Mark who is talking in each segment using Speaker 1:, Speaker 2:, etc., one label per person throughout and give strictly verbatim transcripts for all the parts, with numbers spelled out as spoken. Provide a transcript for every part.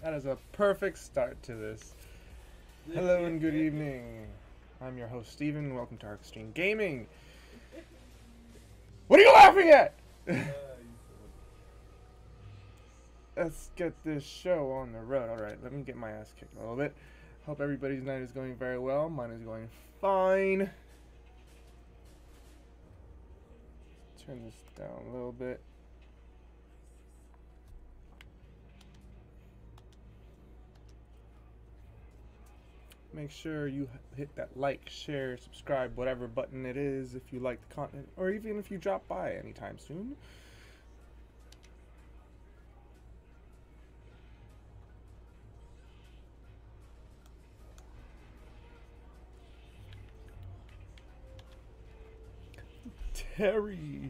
Speaker 1: That is a perfect start to this. Hello and good evening. I'm your host, Steven. Welcome to Arc Extreme Gaming. What are you laughing at? Let's get this show on the road. Alright, let me get my ass kicked a little bit. Hope everybody's night is going very well. Mine is going fine. Turn this down a little bit. Make sure you hit that like, share, subscribe, whatever button it is if you like the content, or even if you drop by anytime soon. Terry.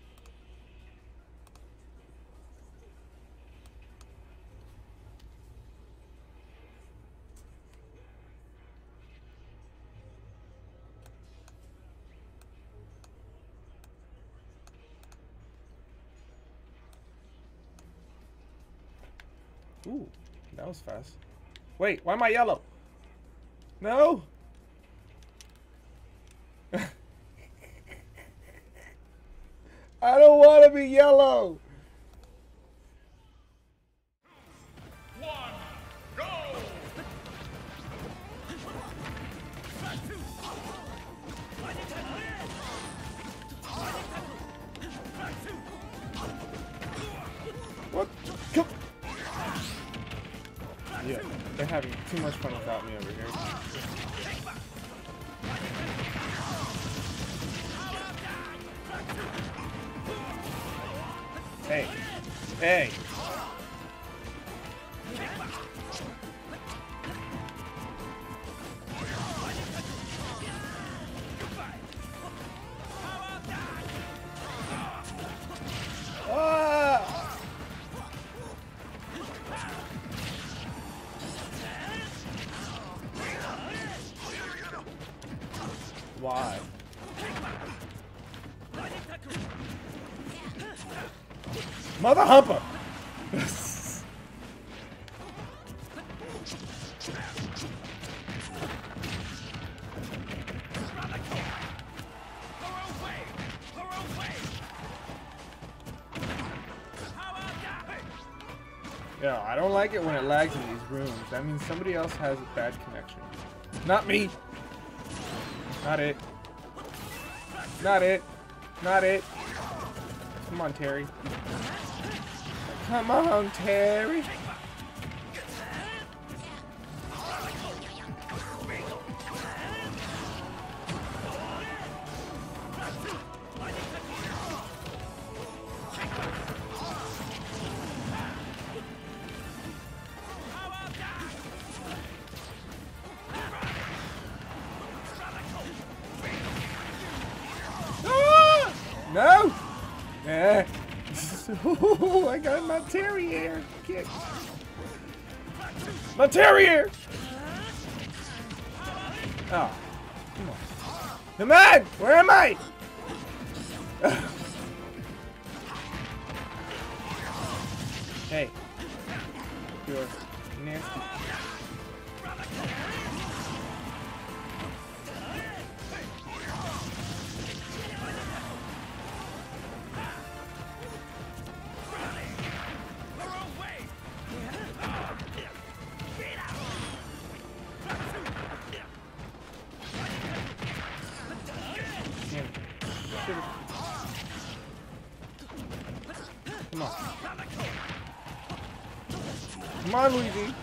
Speaker 1: Ooh, that was fast. Wait, why am I yellow? No! I don't want to be yellow!
Speaker 2: One, go!
Speaker 1: What? Come. Yeah, they're having too much fun without me over here. Hey, hey. Ah! Why? Mother humper! Yeah, I don't like it when it lags in these rooms. That means somebody else has a bad connection. Not me! Not it. Not it. Not it. Come on, Terry. Come on, Terry. Ah! No! Eh. Oh, I got my Terry-ier kick. My Terry-ier! Oh, come on. Come on! Where am I? Hey. You're nasty. Come on. Come on, Luigi.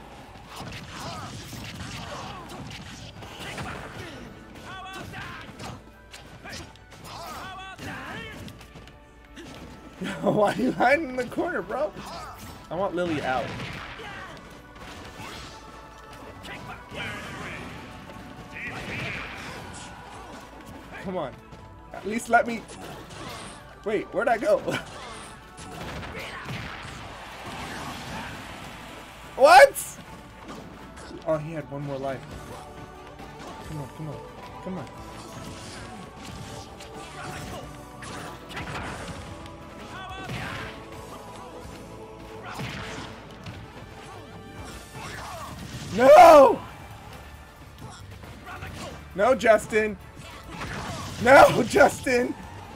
Speaker 1: Why are you hiding in the corner, bro? I want Lily out. Come on. At least let me... Wait, where'd I go? What? Oh, he had one more life. Come on, come on, come on. No! No, Justin! No, Justin!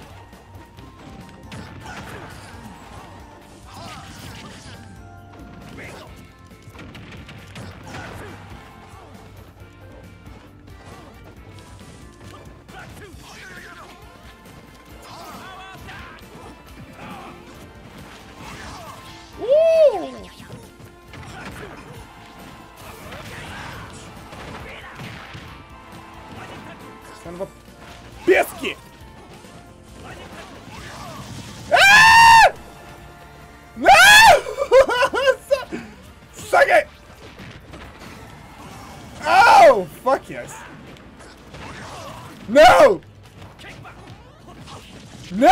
Speaker 1: Woo! Son of a biscuit! Ah! No! Suck it! Oh, fuck yes! No! No!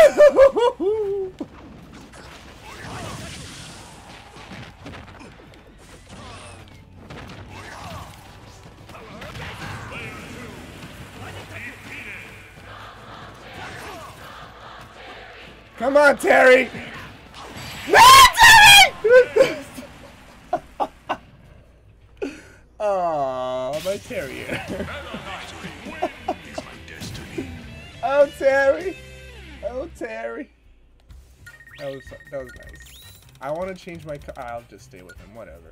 Speaker 1: Come on, Terry! No, Terry! Aww, my Terry-ier. Oh, Terry! Oh, Terry! That was that was nice. I want to change my. Co I'll just stay with him. Whatever.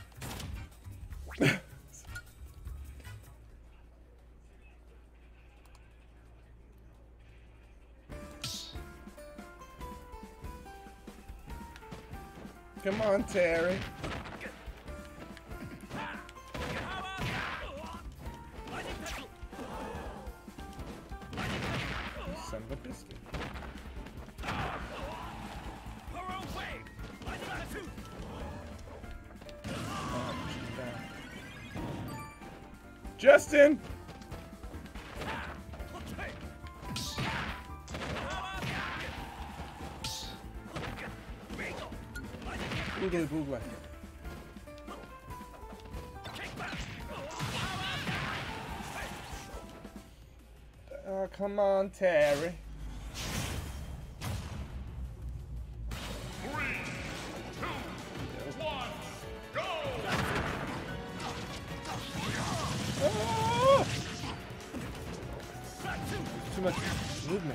Speaker 1: Come on, Terry. Son of a biscuit. Justin! Boogly boogly. Oh, come on, Terry.
Speaker 2: Three, two, one, go!
Speaker 1: Oh! Too much movement.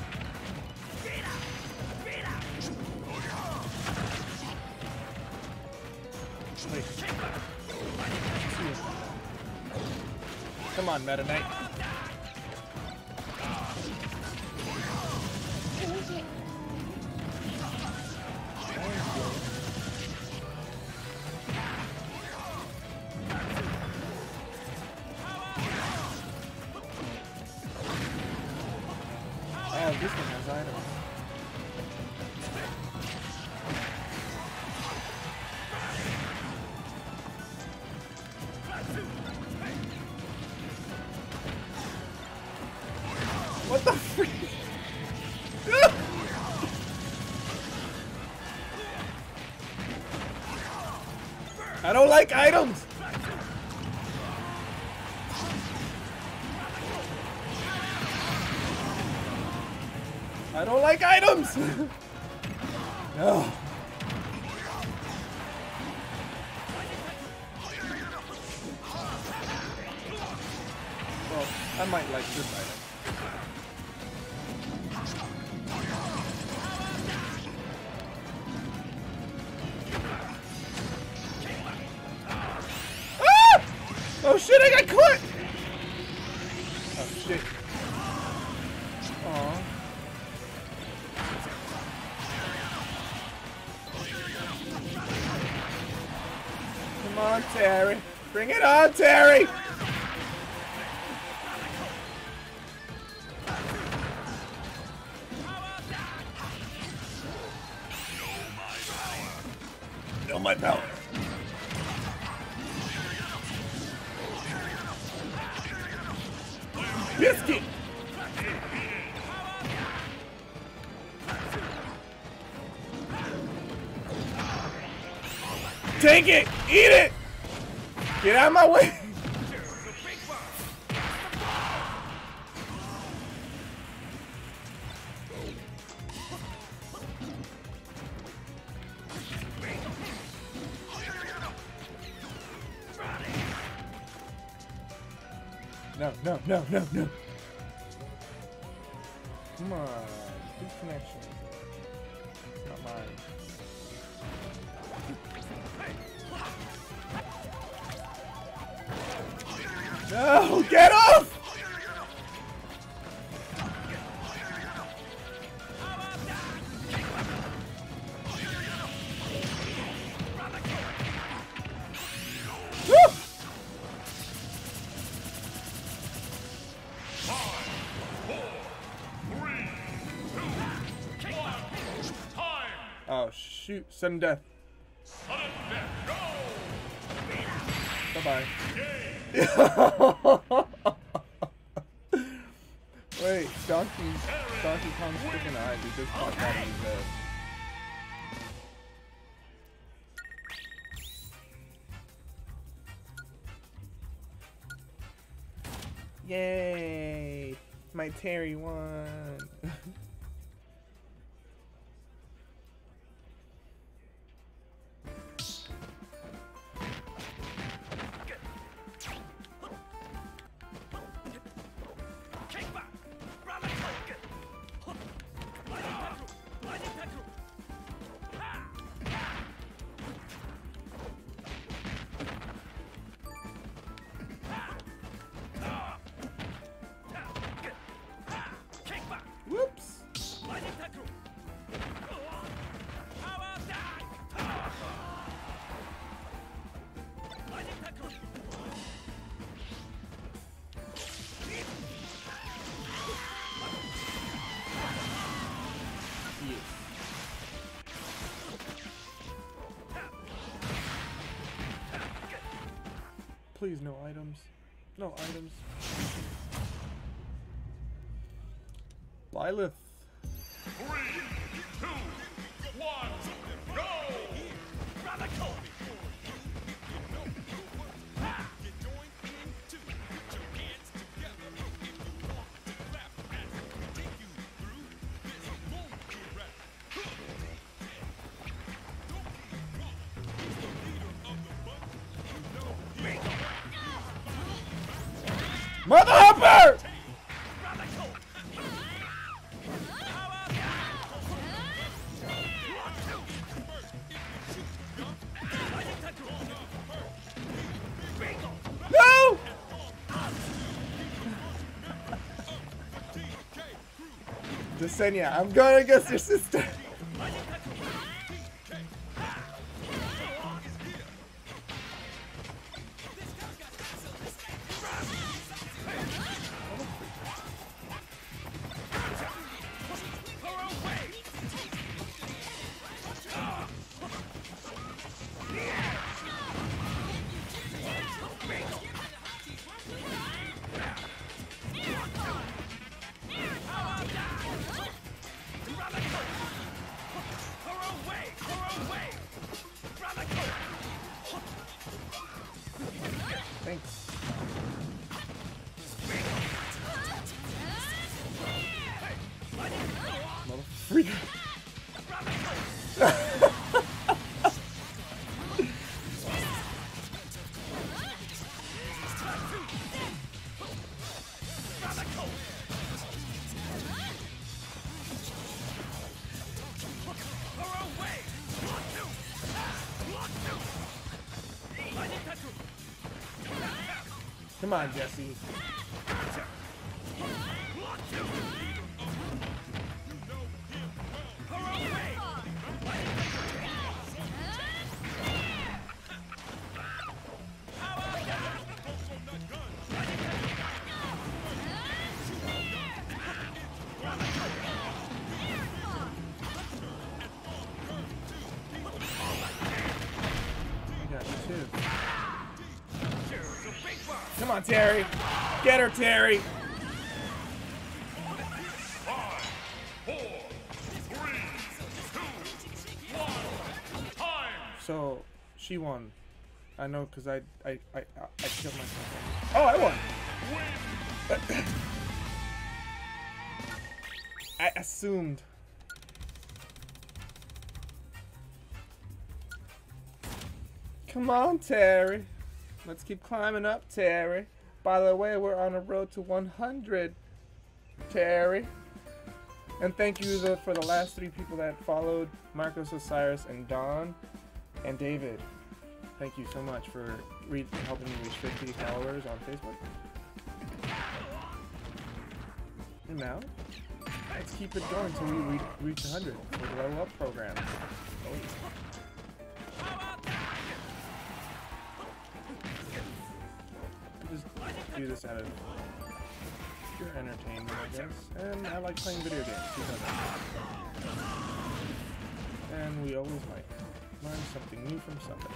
Speaker 1: Wait. Come on, Meta Knight. Oh, this one has items. What the freak? I don't like items! I don't like items! No. Well, I might like this item. Ah! Oh shit, I got caught! Oh shit. Aww. Come on, Terry. Bring it on, Terry! Know my power. Biscuit! Take it! Eat it! Get out of my way! no, no, no, no, no. Come on. Good connection. Not mine. No! Get off! Oh shoot, sudden death.
Speaker 2: Sudden death, go!
Speaker 1: Bye bye. Wait, Donkey's Donkey Kong's freaking eyes, he just popped out of his head. Yay! My Terry won. Whoops! Please, no items. No items. Lilith.
Speaker 2: Three, two, one, go!
Speaker 1: Mother Hopper! No! Desenia, I'm going against your sister. Thanks. Mother freak. Come on, Jesse. I got you too. Come on, Terry. Get her, Terry.
Speaker 2: Five, four, three, two, one, time!
Speaker 1: So, she won. I know, because I, I, I, I killed myself. Oh, I won. I assumed. Come on, Terry. Let's keep climbing up, Terry. By the way, we're on a road to one hundred, Terry. And thank you the, for the last three people that followed, Marcos, Osiris, and Don, and David. Thank you so much for re helping me reach fifty followers on Facebook. And now, let's keep it going until we re reach one hundred for the level up program. Oh. Just do this out of pure entertainment, I guess. And I like playing video games. And we always like learn something new from somebody.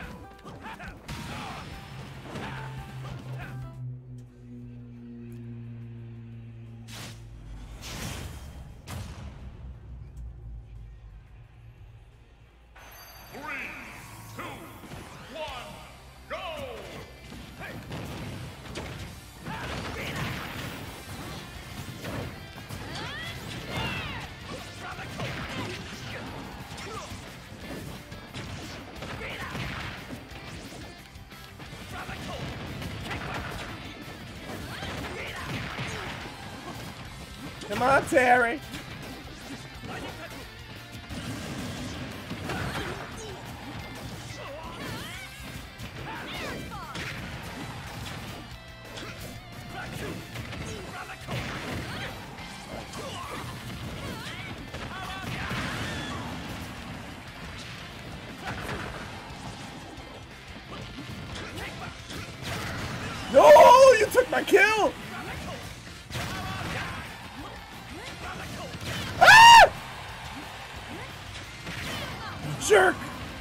Speaker 1: Come on, Terry! No! You took my kill! Jerk!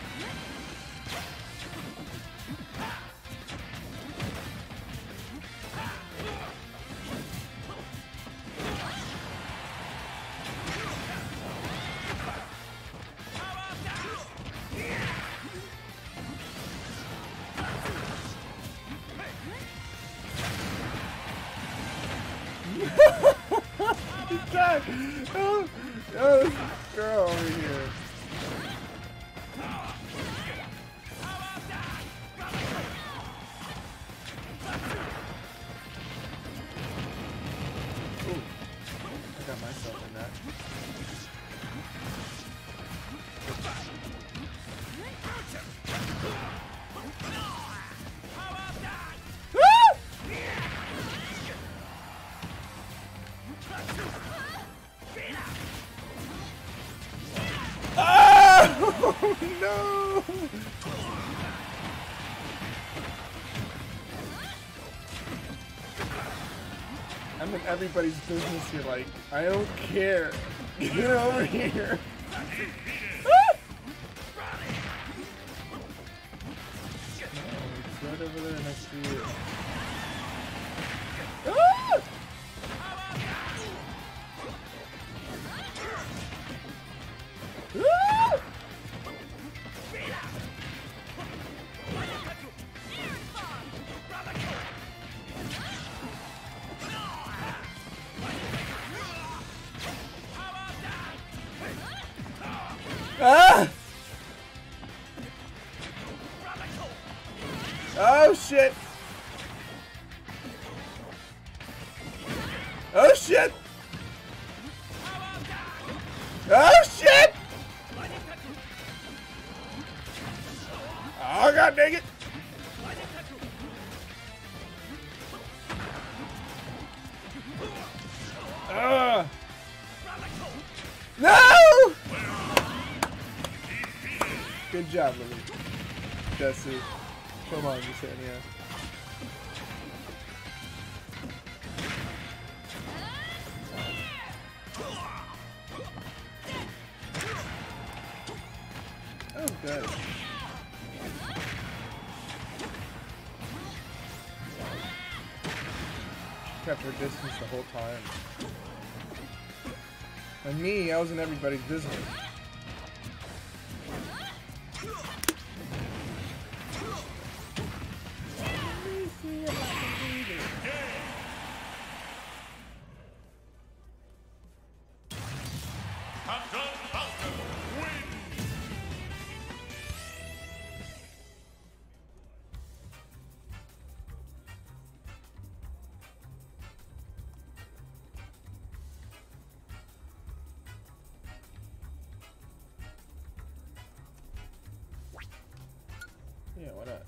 Speaker 1: Oh, oh, this girl over here. Myself in that. Oh no! I'm in everybody's business here, like, I don't care. Get over here. Ah! No, it's right over there next to you. Ah! Ah! Ah! Oh shit! Oh shit! Oh shit! Oh god dang it! Ah! No! Good job, Lily. Jesse. Come on, Yesenia. Oh, good. Kept her distance the whole time. And me, I was in everybody's business. Yeah, why not?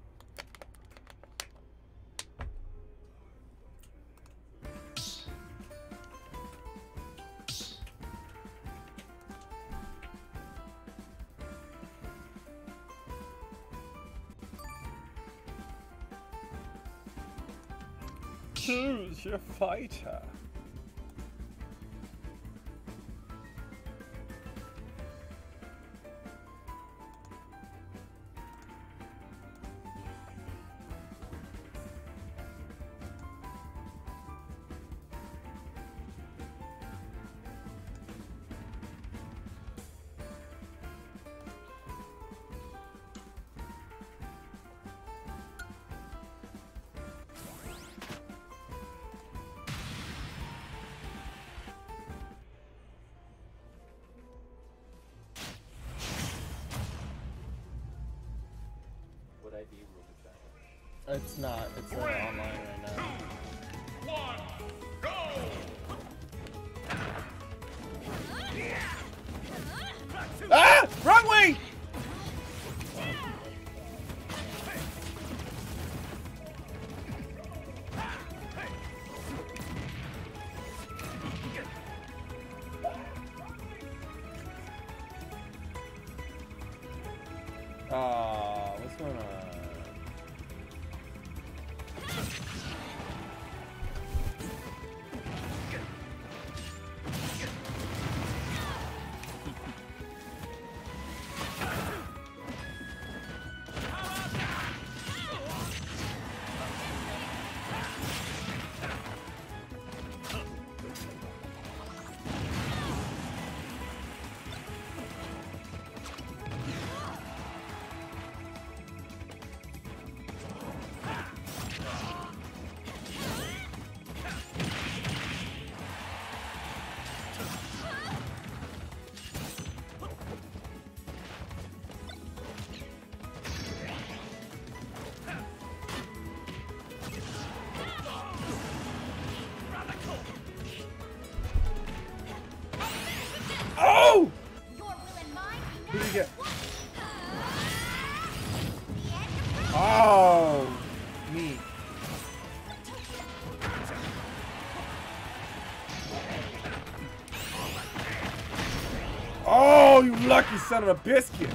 Speaker 1: Choose your fighter. It's not. It's uh, online right now.
Speaker 2: Two, one, go!
Speaker 1: Ah! Wrong way! Ah, what's going on? Oh! Who did you get? Oh, me. Oh, you lucky son of a biscuit.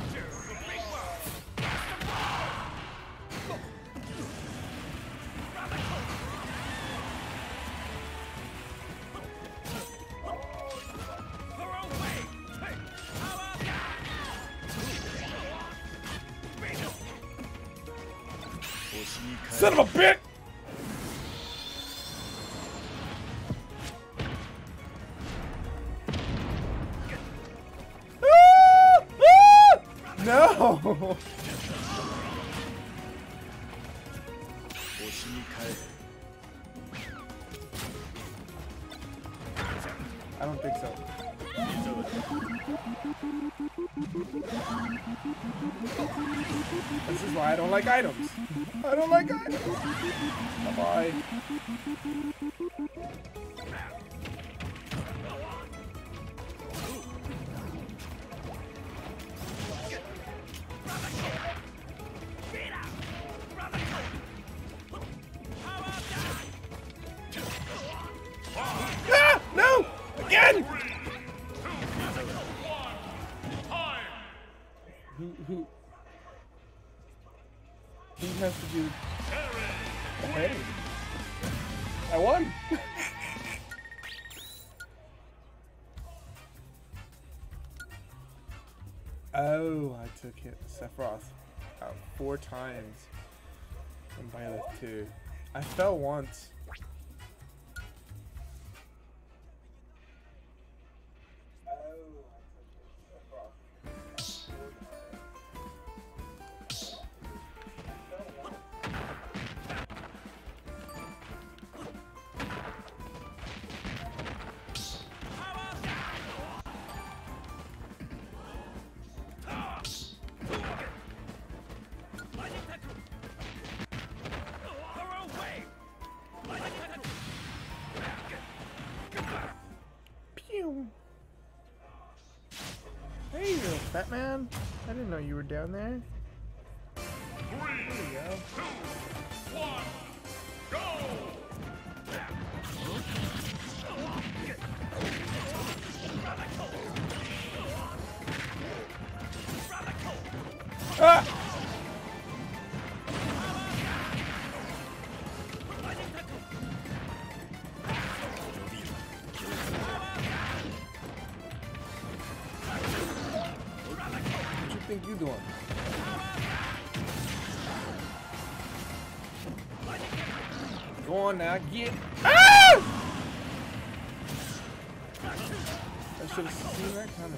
Speaker 1: Son of a bitch! Ah! Ah! No! I don't think so. This is why I don't like items. I don't like items. Bye-bye. Ah! No! Again! Who, who, who has to do? Hey, I won. Oh, I took it. Sephiroth out four times. And Violet two. I fell once. Hey, little fat man. I didn't know you were down there. Ah! What you think you doing? Go on now, get. Ah! I should have seen that coming.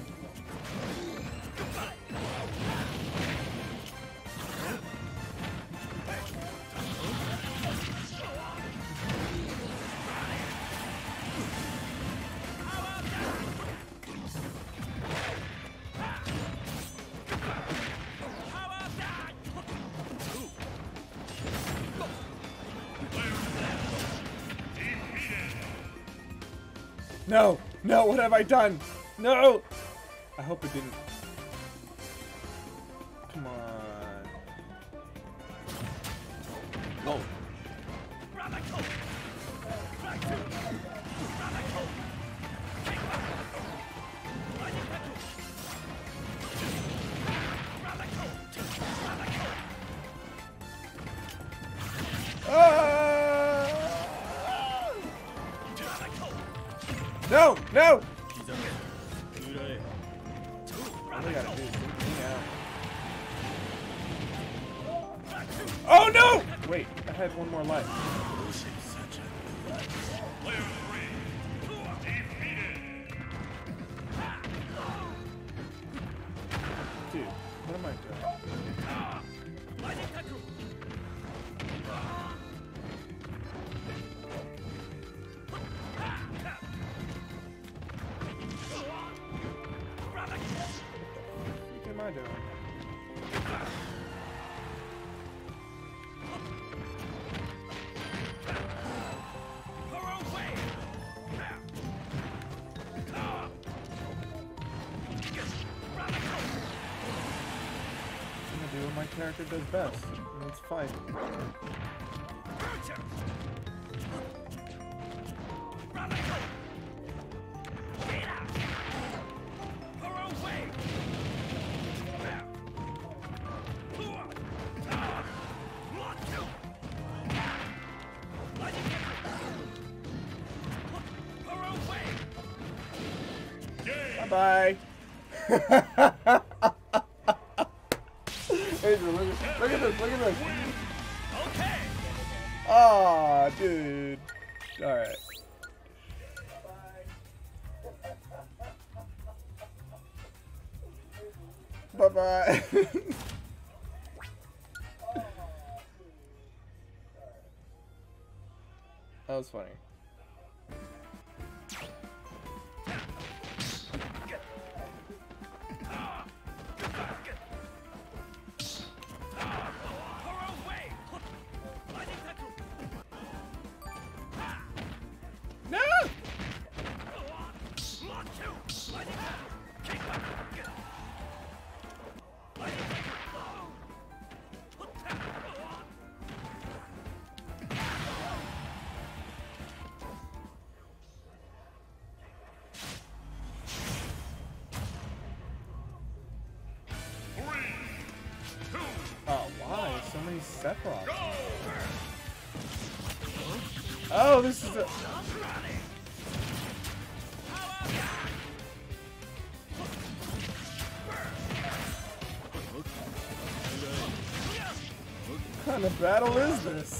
Speaker 1: No! No, what have I done? No! I hope it didn't. Come on. Go. No! No! All I gotta do is take me out. Oh no! Wait, I had one more life. Dude, what am I doing? What am I doing? I'm gonna do what my character does best, and it's fight. Bye. Angel, look, at, look at this, look at this.
Speaker 2: Okay.
Speaker 1: Aw, dude. Alright. Bye bye. That was funny. Oh, why? So many Sephiroths. Oh, this is a... What kind of battle is this?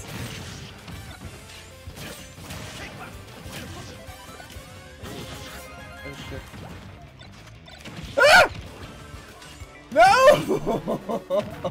Speaker 1: Oh shit. Ah! No!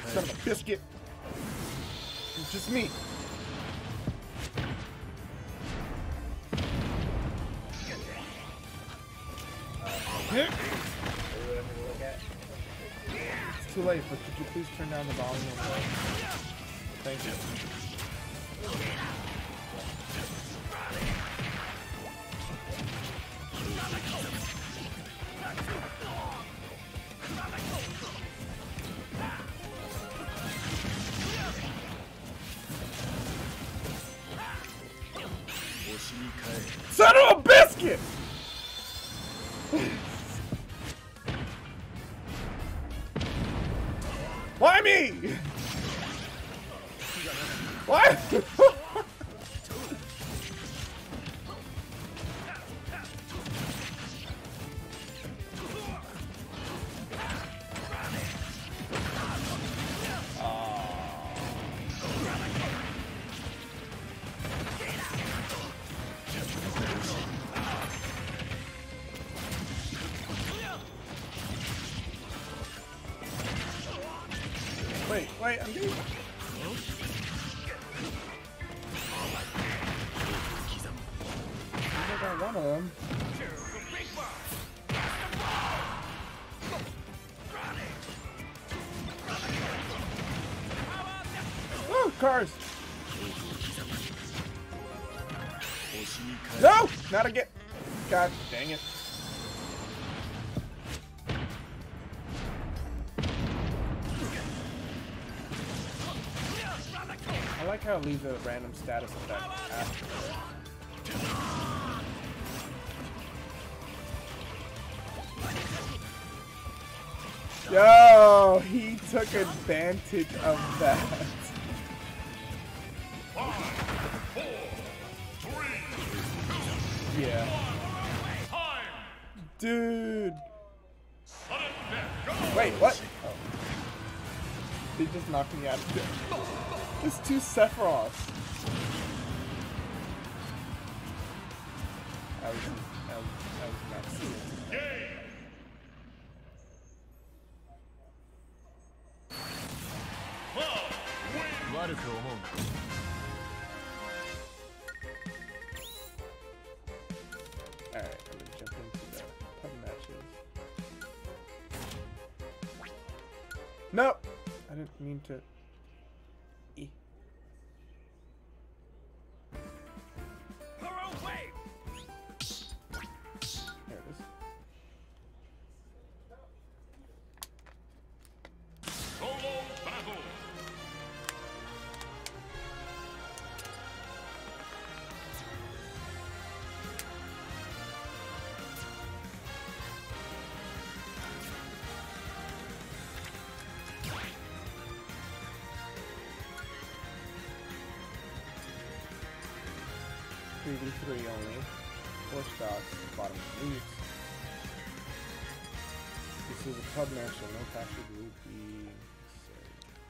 Speaker 1: Son of a biscuit. It's just me. It's too late, but could you please turn down the volume? Thank you. Son of a biscuit! Why me? Why? Wait, wait, I'm getting... I got one of them. Oh, cars! No! Not again! God dang it. I like how it leaves a random status effect after. Yo, he took advantage of that.
Speaker 2: Five, four, three,
Speaker 1: Yeah.
Speaker 2: time.
Speaker 1: Dude.
Speaker 2: Sudden death. Go.
Speaker 1: Wait, what? Oh. They just knocked me out of it. It's two Sephiroths. I was, I was, I was not seeing it.
Speaker 2: Game. Well, win.
Speaker 3: Alright,
Speaker 1: I'm gonna jump into the pub matches. Nope! I didn't mean to. E. There it is.
Speaker 2: Solo battle.
Speaker 1: three v three only. Four stocks, bottom leaves. This is a pub match, so no faster group be necessary.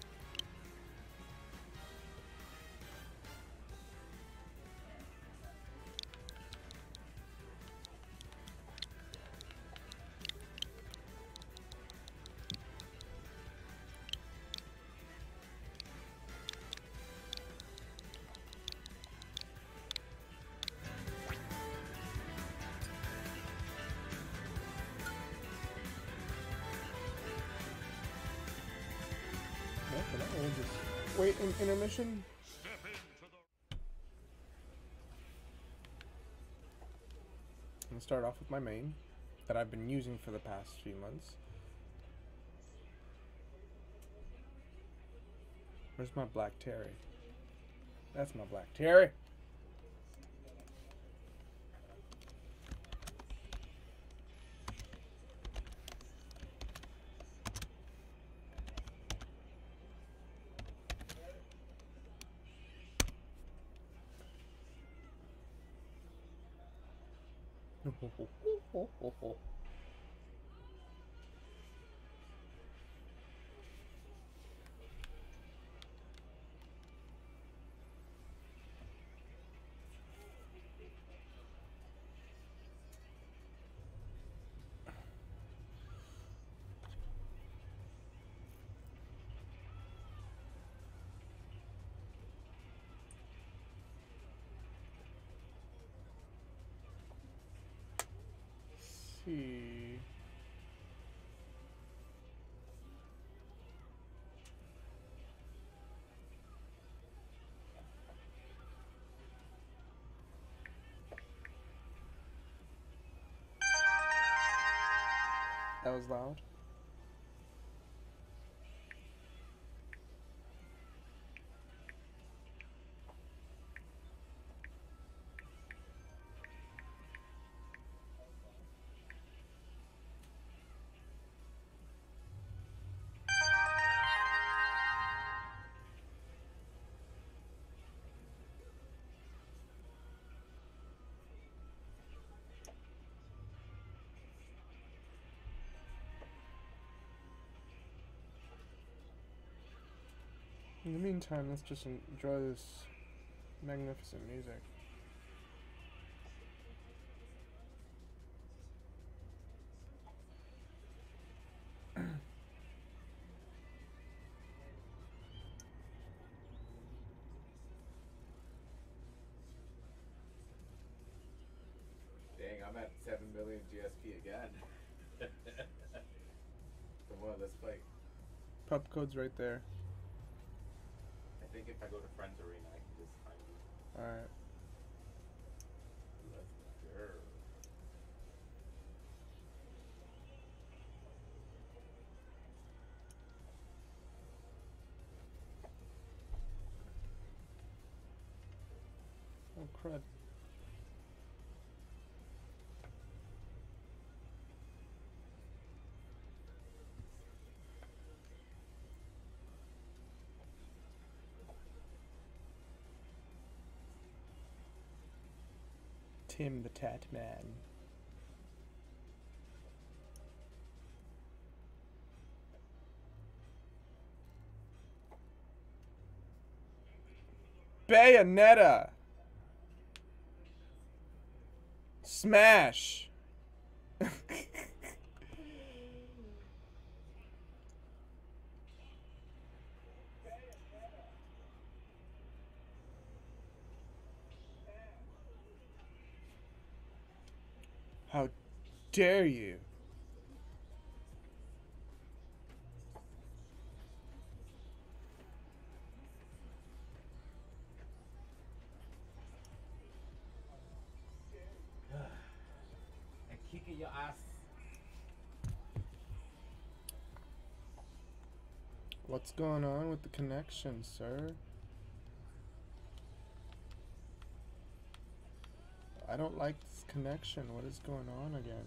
Speaker 1: We'll just wait in intermission.
Speaker 2: Step into the
Speaker 1: I'm gonna start off with my main that I've been using for the past few months. Where's my black Terry? That's my black Terry. see. That was loud. In the meantime, let's just enjoy this magnificent music.
Speaker 3: Dang, I'm at seven million G S P again. Come on, let's play.
Speaker 1: Pub code's right there.
Speaker 3: I think if I go to Friends Arena, I can just find you.
Speaker 1: Alright.
Speaker 3: Let's go.
Speaker 1: Oh, crud. Tim the Tat Man. Bayonetta. Smash. How dare you?
Speaker 3: And kicking your ass.
Speaker 1: What's going on with the connection, sir? I don't like this connection. What is going on again?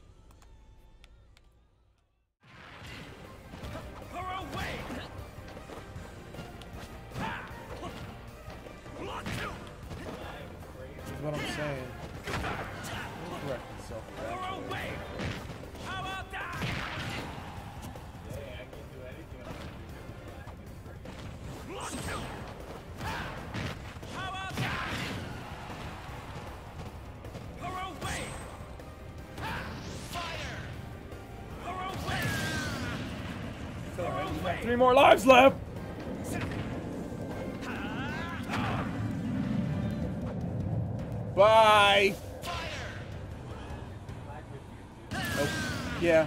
Speaker 1: This is what I'm saying. It'll correct itself eventually.
Speaker 4: How about that?
Speaker 3: Yeah, I can do anything.
Speaker 4: How about that? Throw away! Fire! Throw away!
Speaker 1: It's alright, we have three more lives left! Bye! Oh, yeah.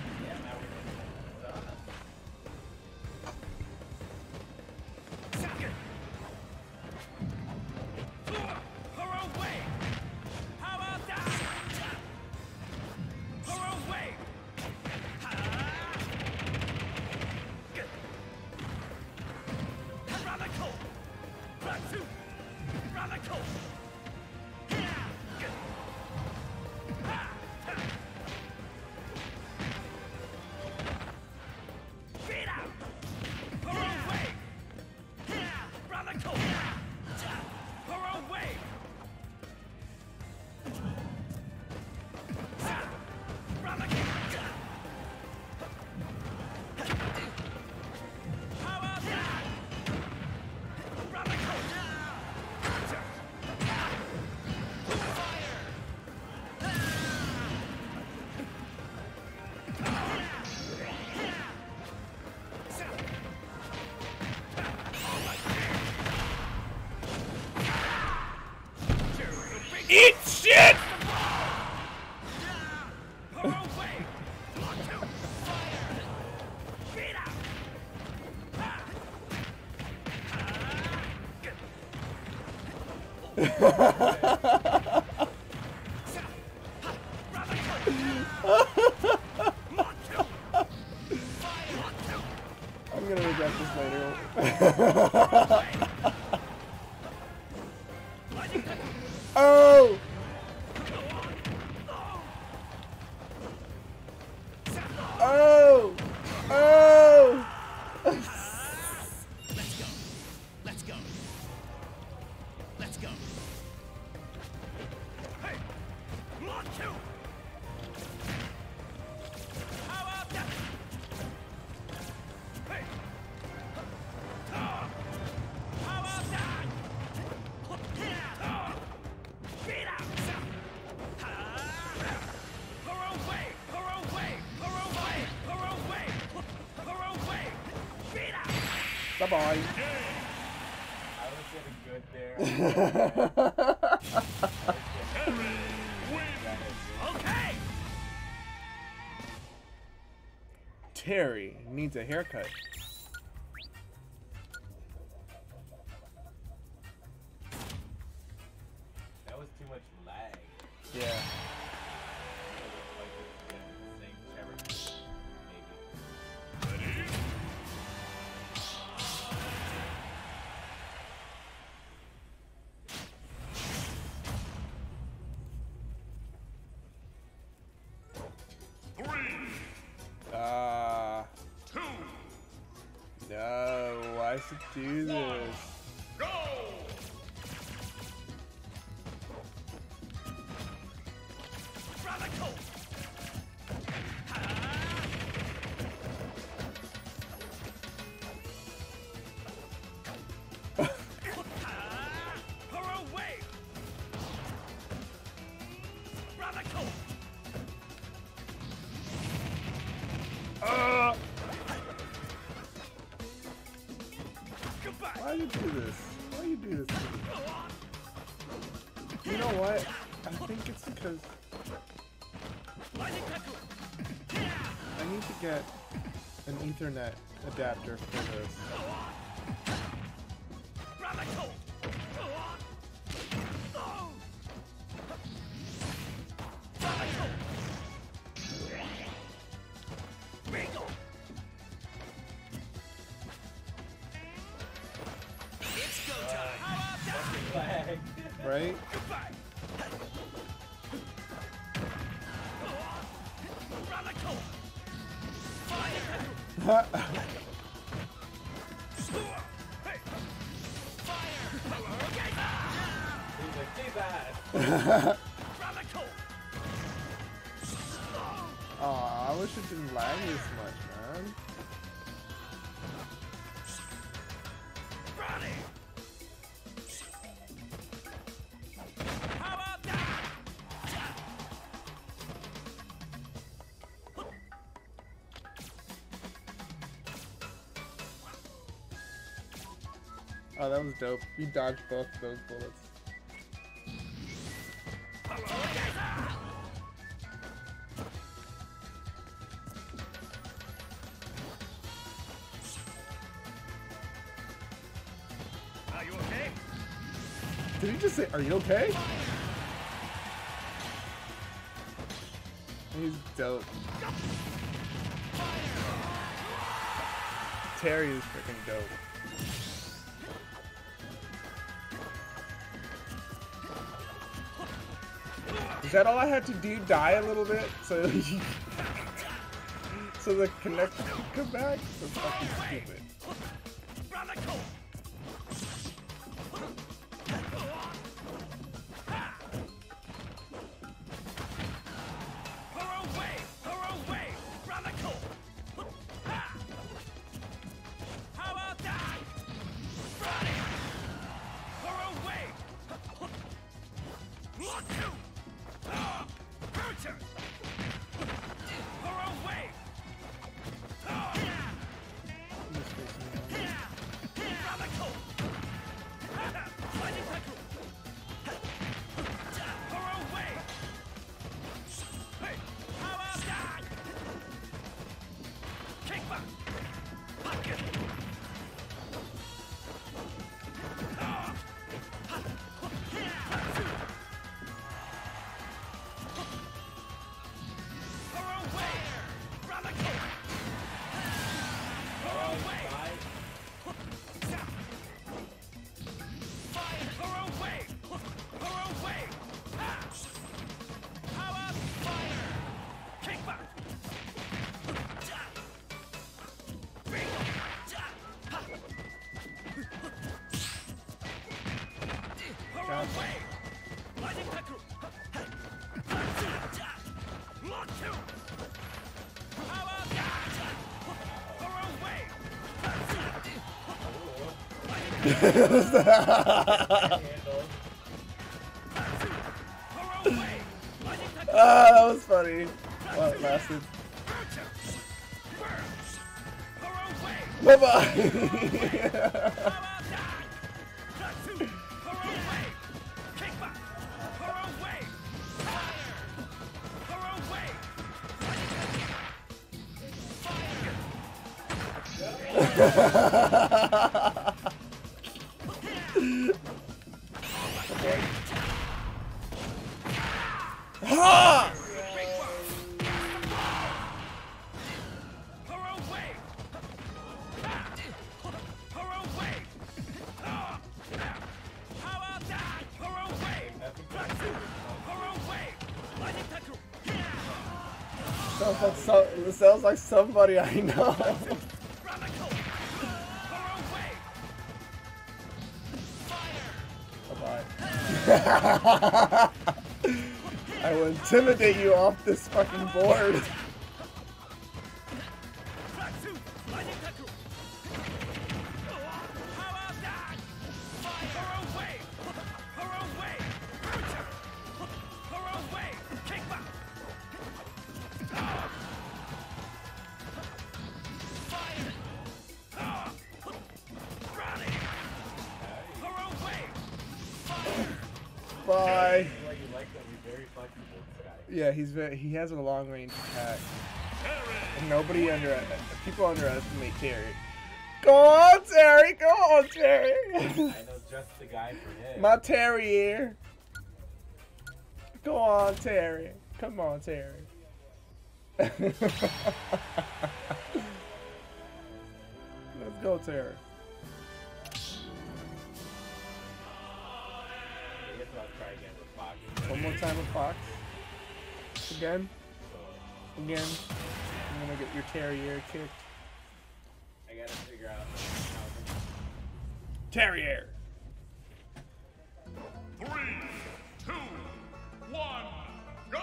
Speaker 1: I'm gonna regret this later. Oh! Oh! Oh!
Speaker 4: Let's go. Let's go. Let's go. Hey! One, two! How about that? Hey! Ah! How about that? Ah! Beat out! Ah! Her own way! Her own way! Her own way! Her own way! Her own way! Beat out!
Speaker 1: Bye-bye.
Speaker 3: I was getting good there.
Speaker 4: Okay!
Speaker 1: Terry needs a haircut.
Speaker 3: That was too much lag.
Speaker 1: Yeah.
Speaker 3: Like it's the same character, maybe.
Speaker 2: Three,
Speaker 1: Ah. Uh,
Speaker 2: two,
Speaker 1: no. Why should do this?
Speaker 2: go!
Speaker 4: Radical! Her own way! Radical!
Speaker 1: Uh,
Speaker 4: Goodbye!
Speaker 1: why you do this? Why you do this to me? You know what? I think it's because I need to get an Ethernet adapter for this.
Speaker 4: Radical! Radical! Bingo! It's go time! How about that?
Speaker 3: Lag.
Speaker 1: Right?
Speaker 4: Goodbye! Radical! Fire! Hey! Fire!
Speaker 3: He's like, Jesus!
Speaker 4: Radical!
Speaker 1: Aw, I wish it didn't lag this much, man.
Speaker 4: Ready! How about that?
Speaker 1: Oh, that was dope. You dodged both those bullets.
Speaker 4: Are you okay?
Speaker 1: Did he just say, are you okay? He's dope. Terry is freaking dope. Is that all I had to do? Die a little bit? So he, so the connection could come back? That's fucking stupid.
Speaker 4: Radical! Her own way! Her own way! Radical! How about that? Ready! Her own way! One, two! Ah! Counter! Her own way! Ah!
Speaker 1: I'm just facing him. Ah, that was funny. Well, it lasted. Bye bye. Ha! Sounds like so, it sounds like somebody I know. Bye-bye. I will intimidate you off this fucking board. Bye. Yeah, he's very, he has a long range attack. And nobody under people underestimate Terry. Go on, Terry. Go on, Terry.
Speaker 3: I know just the guy for him.
Speaker 1: My Terry-ier. Go on, Terry. Come on, Terry. Let's go, Terry. One more time with Fox. Again. Again. I'm gonna get your Terry-ier kicked.
Speaker 3: I gotta figure out.
Speaker 1: Terry-ier.
Speaker 2: Three, two, one, go!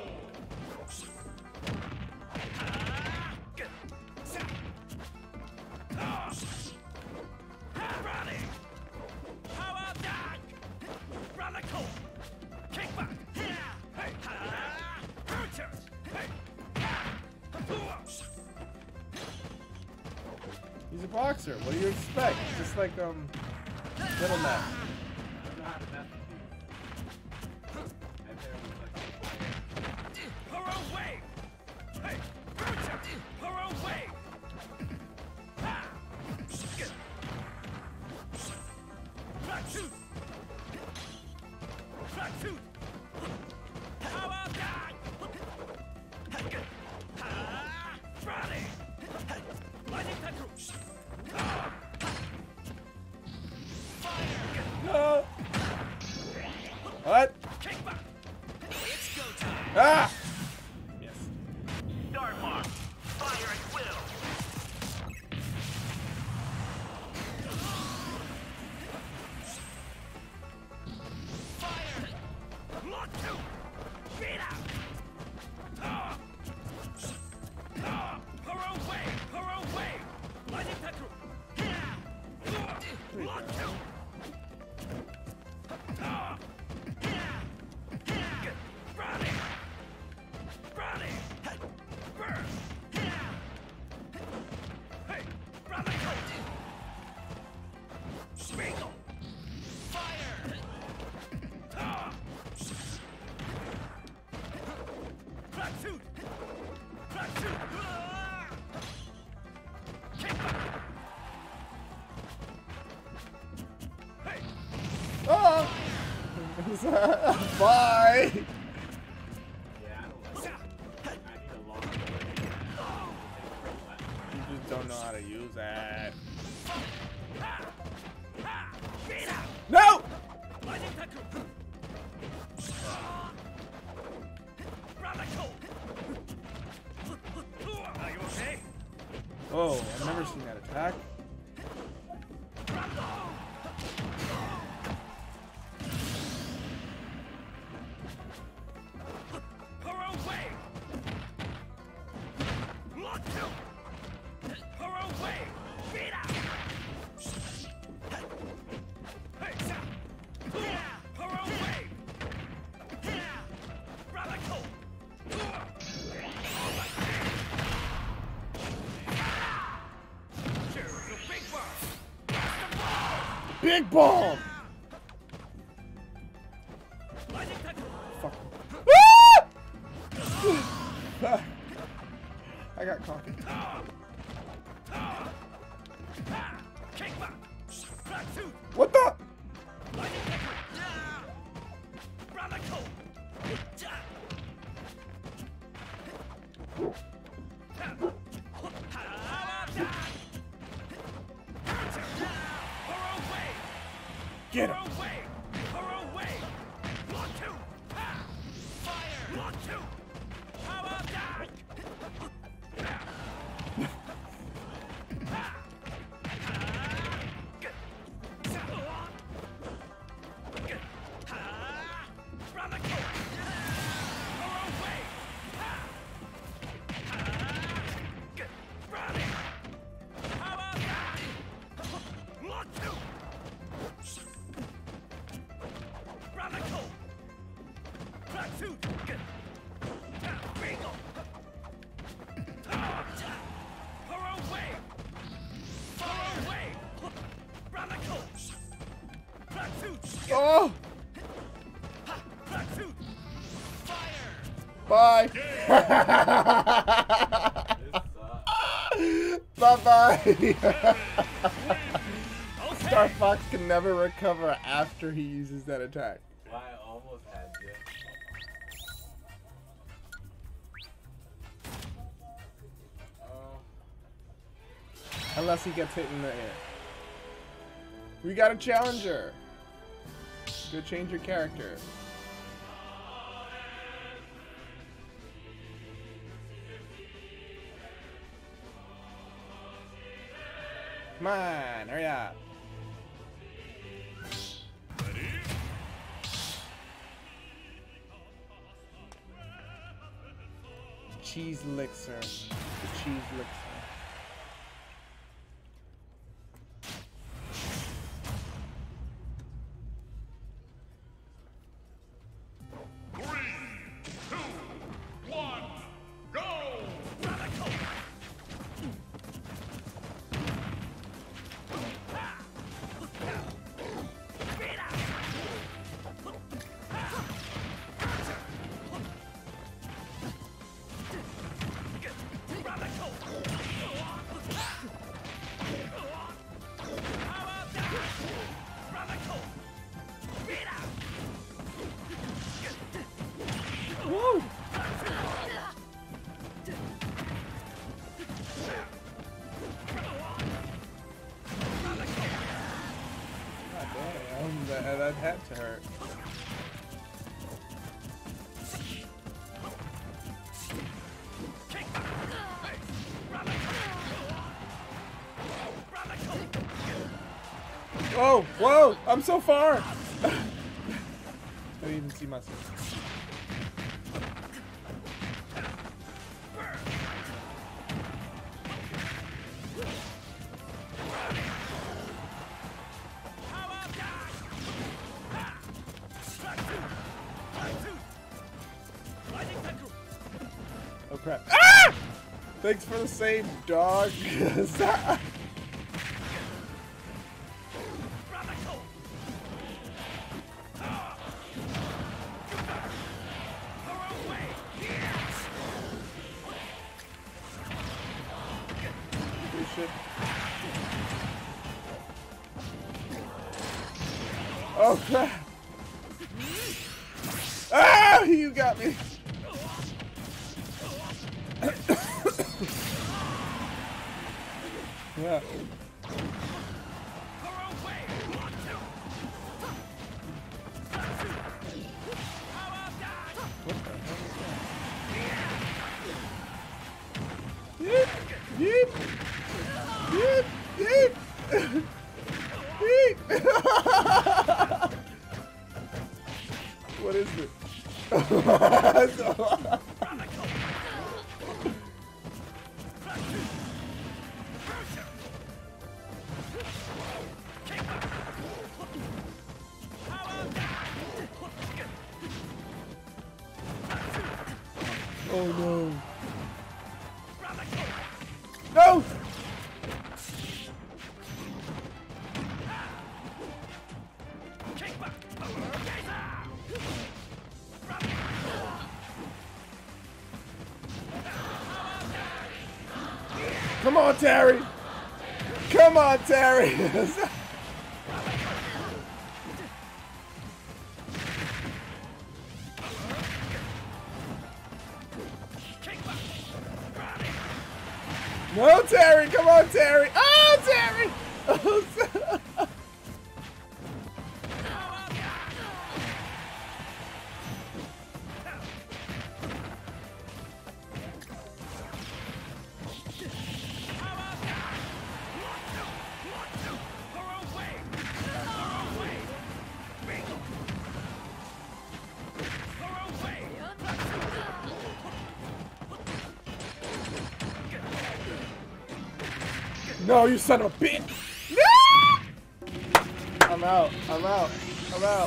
Speaker 1: He's a boxer. What do you expect? Just like um, little Matt. No. What? Ah! Yes.
Speaker 4: Start mark. Fire at will. Fire. Lock two. Get out. Ah. Ah. Her own way. Her own way. Lightning tackle. Yeah. Lock two. Ah. Brownie. Brownie. Burn. Hey, Brownie. Sprinkle. Fire. Ah. Black suit. Black suit. Ah. Kick back. Hey.
Speaker 1: Oh! Bye! You just don't know how to use that. No!
Speaker 4: Are you okay?
Speaker 1: Oh, I've never seen that attack. Big bomb! Fuck. Ah! I got cocky. What the? Get him! Oh! Bye! Bye-bye! Star Fox can never recover after he uses that attack.
Speaker 3: Well, I almost had you. Oh.
Speaker 1: Unless he gets hit in the air. We got a challenger! Go change your character. Come on, hurry up. Cheese elixir. The cheese elixir. That, that had to hurt. Whoa, whoa, I'm so far! I didn't even see myself. Oh crap. Ah! Thanks for the save, dog. Oh crap! Ah! You got me! Yeah. What the hell is that? Yeep! Yeep! Yeep! Yeep! Yeep! What is it? Oh no. No! Come on, Terry! Come on, Terry! No, Terry! Come on, Terry! Oh, Terry! Oh, no, you son of a bitch! No! I'm out. I'm out. I'm out.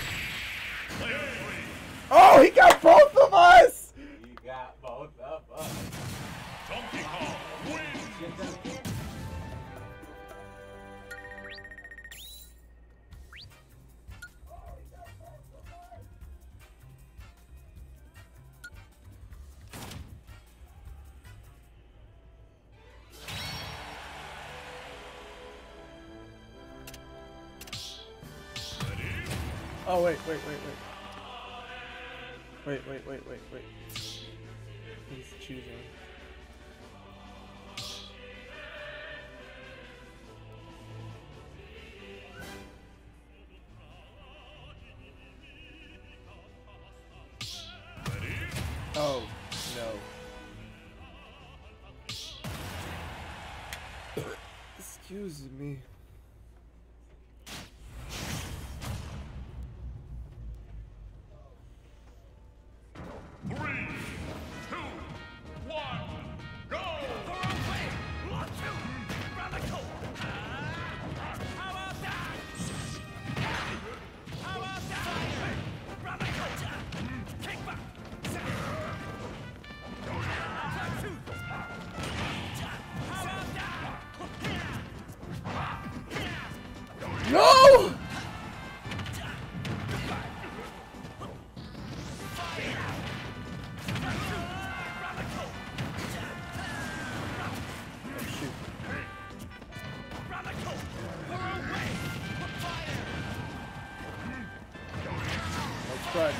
Speaker 1: Oh, he got both of us!
Speaker 3: You got both of us.
Speaker 2: Donkey Kong wins.
Speaker 1: Oh, wait, wait, wait, wait. Wait, wait, wait, wait, wait. He's choosing. Oh, no. Excuse me. No! Let's try.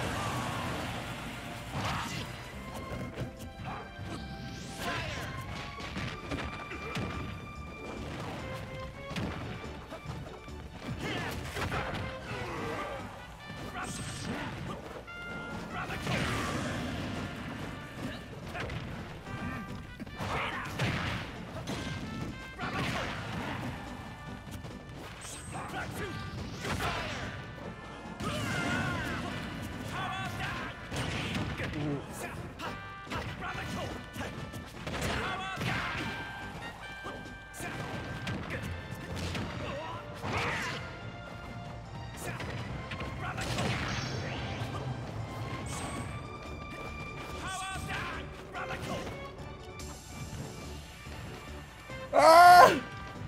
Speaker 1: Ah!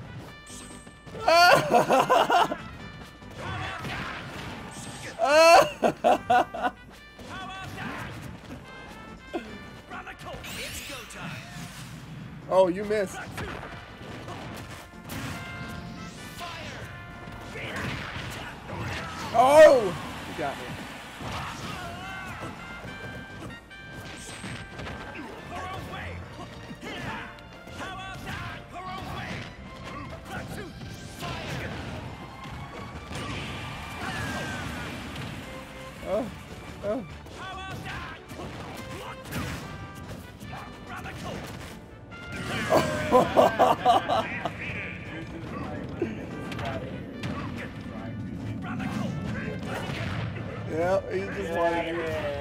Speaker 1: Ah! Ah! Oh, you missed. Oh! You got me. Oh, oh. Yeah, he just wanted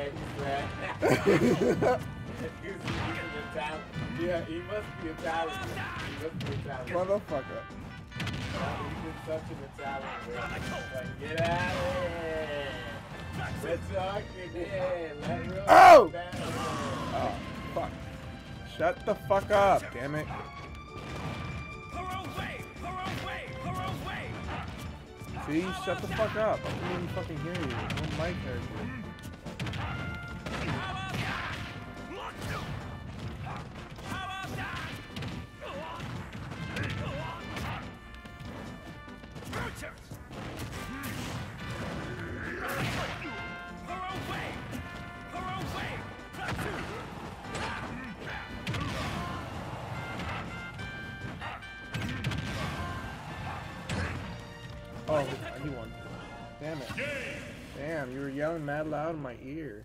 Speaker 3: Yeah, he must be Italian. He must be Italian.
Speaker 1: Motherfucker.
Speaker 3: He's such an Italian. Like, get out of here. Let's talk again. Let real
Speaker 1: Oh!
Speaker 3: Oh,
Speaker 1: fuck. Shut the fuck up, damn it. See, shut the fuck up. I can't even fucking hear you. Oh my character. Oh, I do one. Damn it. Damn, you were yelling mad loud in my ear.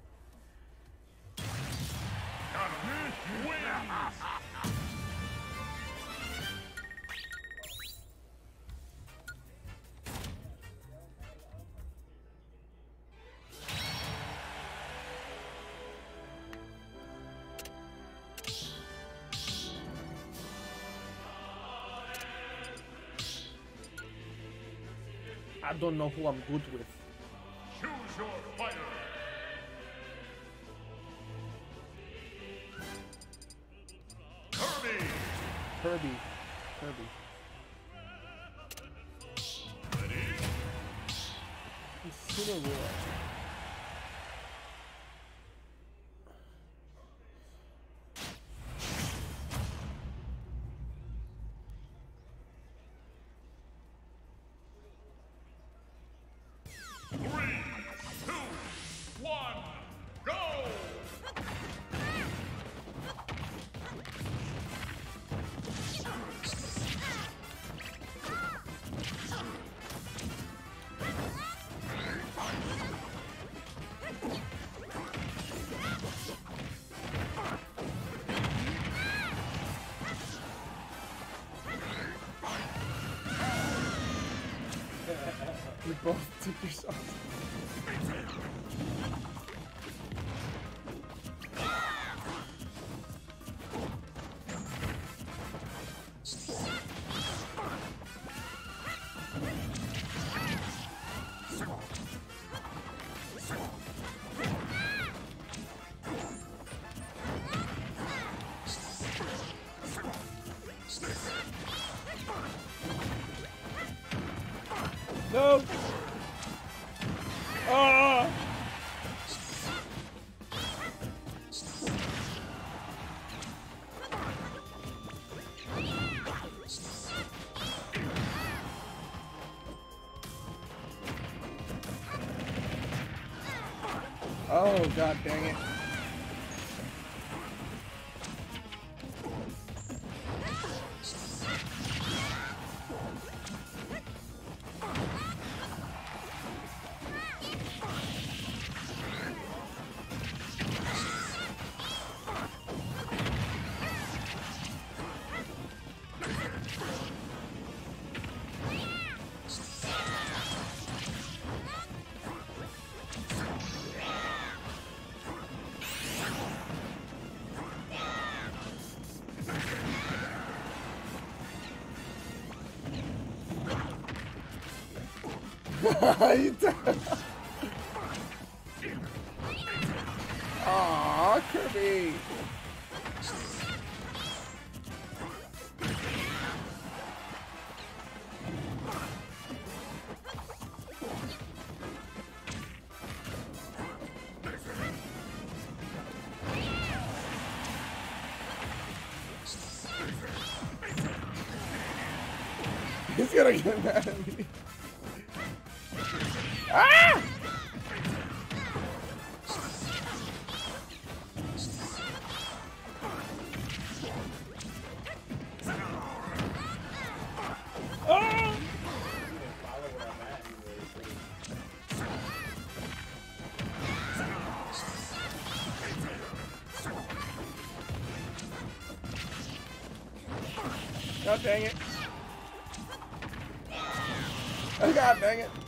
Speaker 1: I don't know who I'm good with.
Speaker 2: Choose your fighter. Kirby.
Speaker 1: Kirby. Kirby.
Speaker 2: Ready?
Speaker 1: Incineroar.
Speaker 2: Three, two, one, go!
Speaker 1: You both took yourself. No! Ah! Oh, god dang it. You did. Aww, Kirby. He's gonna get mad at me. Ah! Oh! God dang it. Oh, god dang it.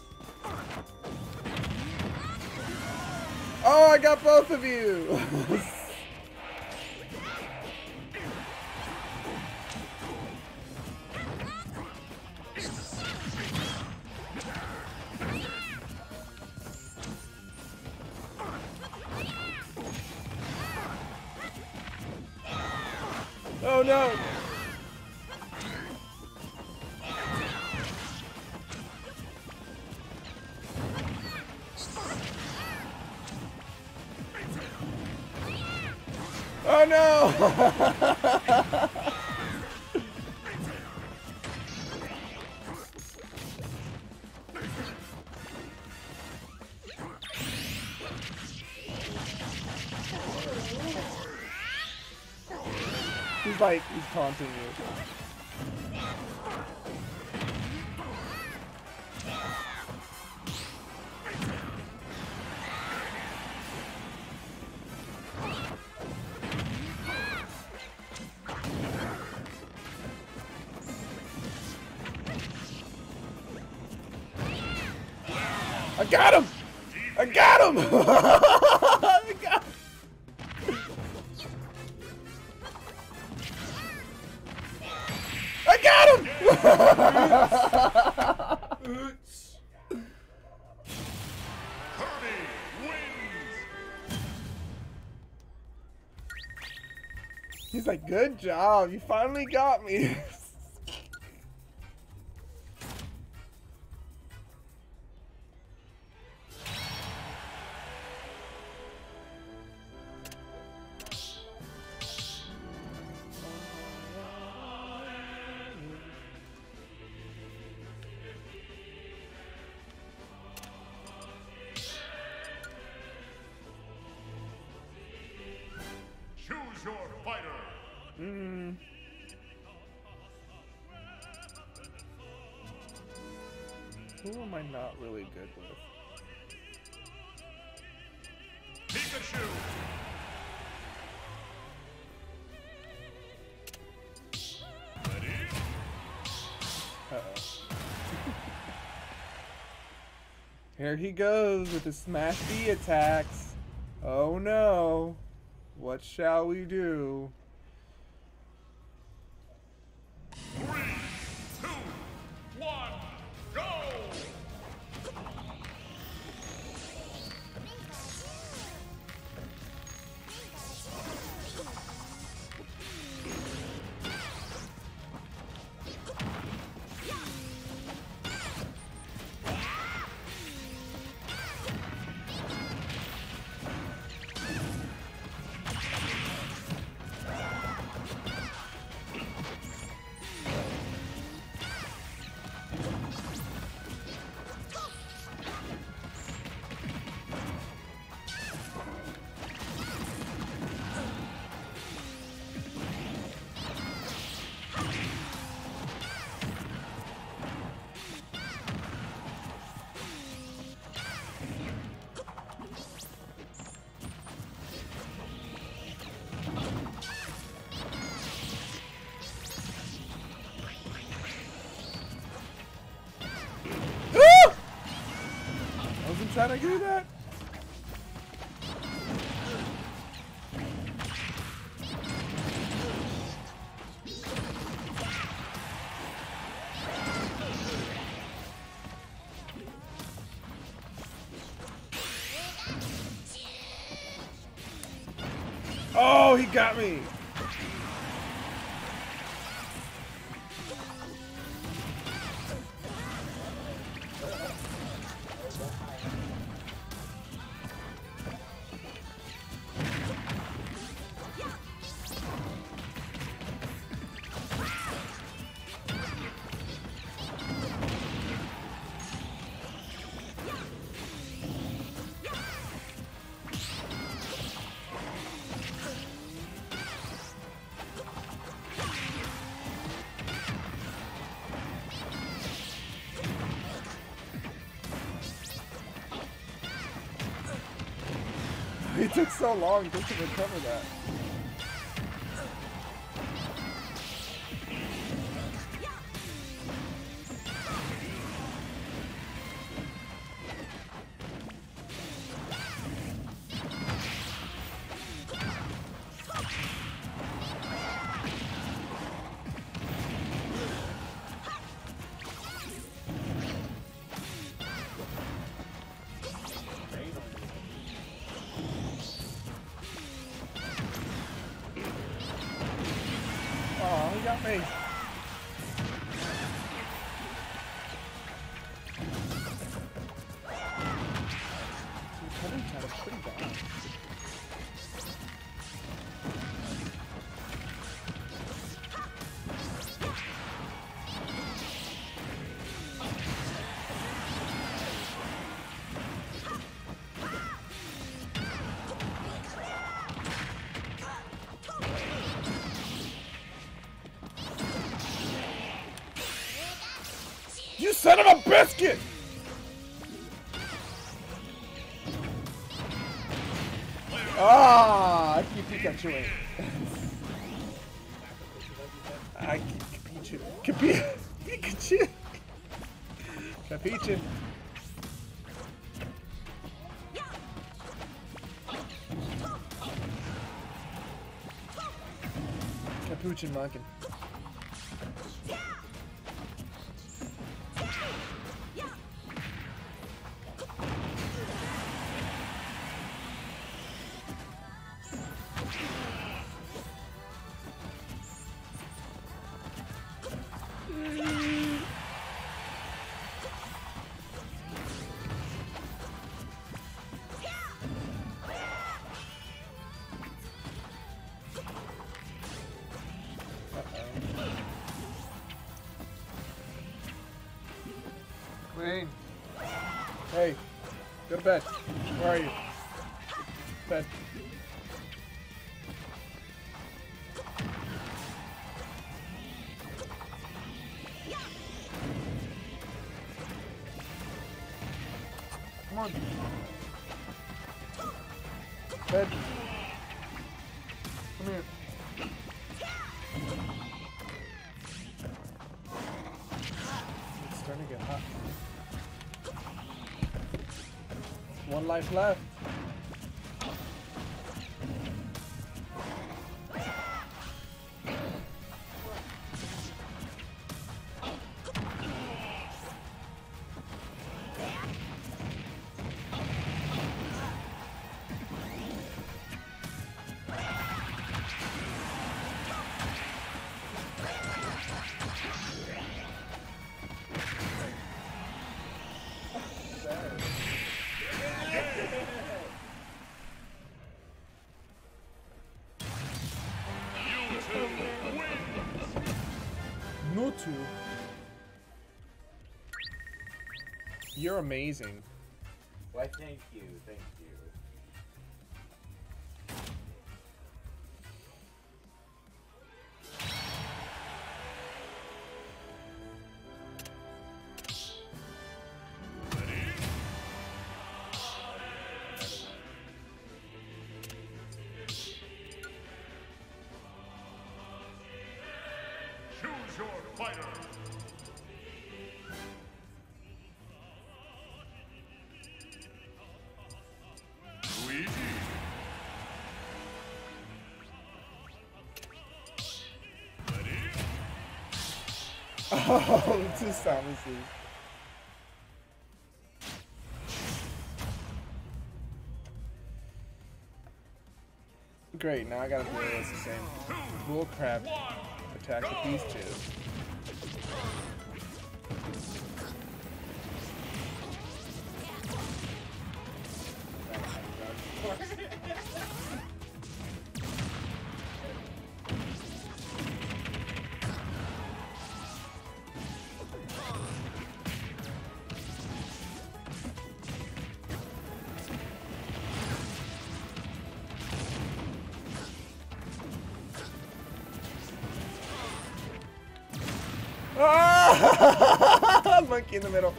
Speaker 1: Oh, I got both of you. Oh no. Oh no! He's like, he's taunting you. I got him! I got him! I got him! I got him!
Speaker 2: Kirby wins.
Speaker 1: He's like, good job, you finally got me.
Speaker 2: Choose your fighter.
Speaker 1: Mm. Who am I not really good with?
Speaker 2: Pikachu. Ready?
Speaker 1: Uh-oh. Here he goes with the Smash B attacks. Oh no. What shall we do?
Speaker 2: Three, two, one, go!
Speaker 1: Trying to do that. Oh, he got me. He took so long just to recover that. Oh, he got me. His cutting time is pretty bad. You son of a biscuit! Ah, I keep Pikachu. I keep Pikachu. Pikachu. Pikachu. Pooch and Munkin. Wayne. Hey. Go to bed. Where are you? Bed. Come on. Bed. Come here. It's starting to get hot. One life left. Mutu. You're amazing.
Speaker 3: Why, thank you, thank you.
Speaker 2: Choose your fighter. Luigi. Ready?
Speaker 1: Oh, two Samuses. Great, now I gotta play as the same bullcrap attack with these two. Ah! Monkey in the middle.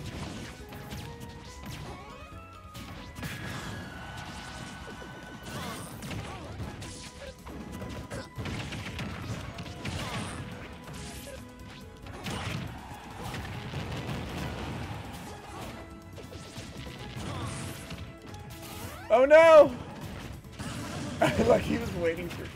Speaker 1: Oh no! Like he was waiting for me.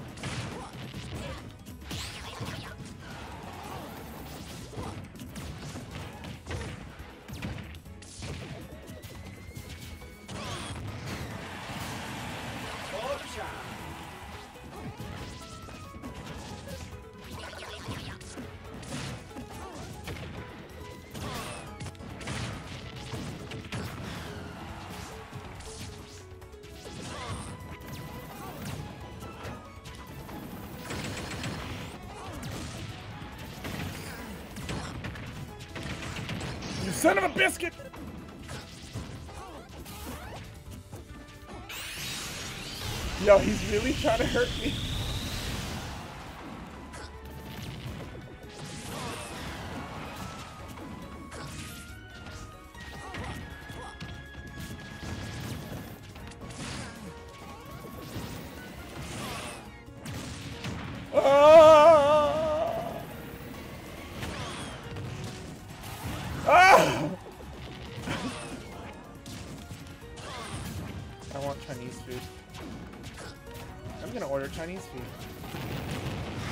Speaker 1: You son of a biscuit! Yo, he's really trying to hurt me. Ah! Ah! I want Chinese food. I'm gonna order Chinese food.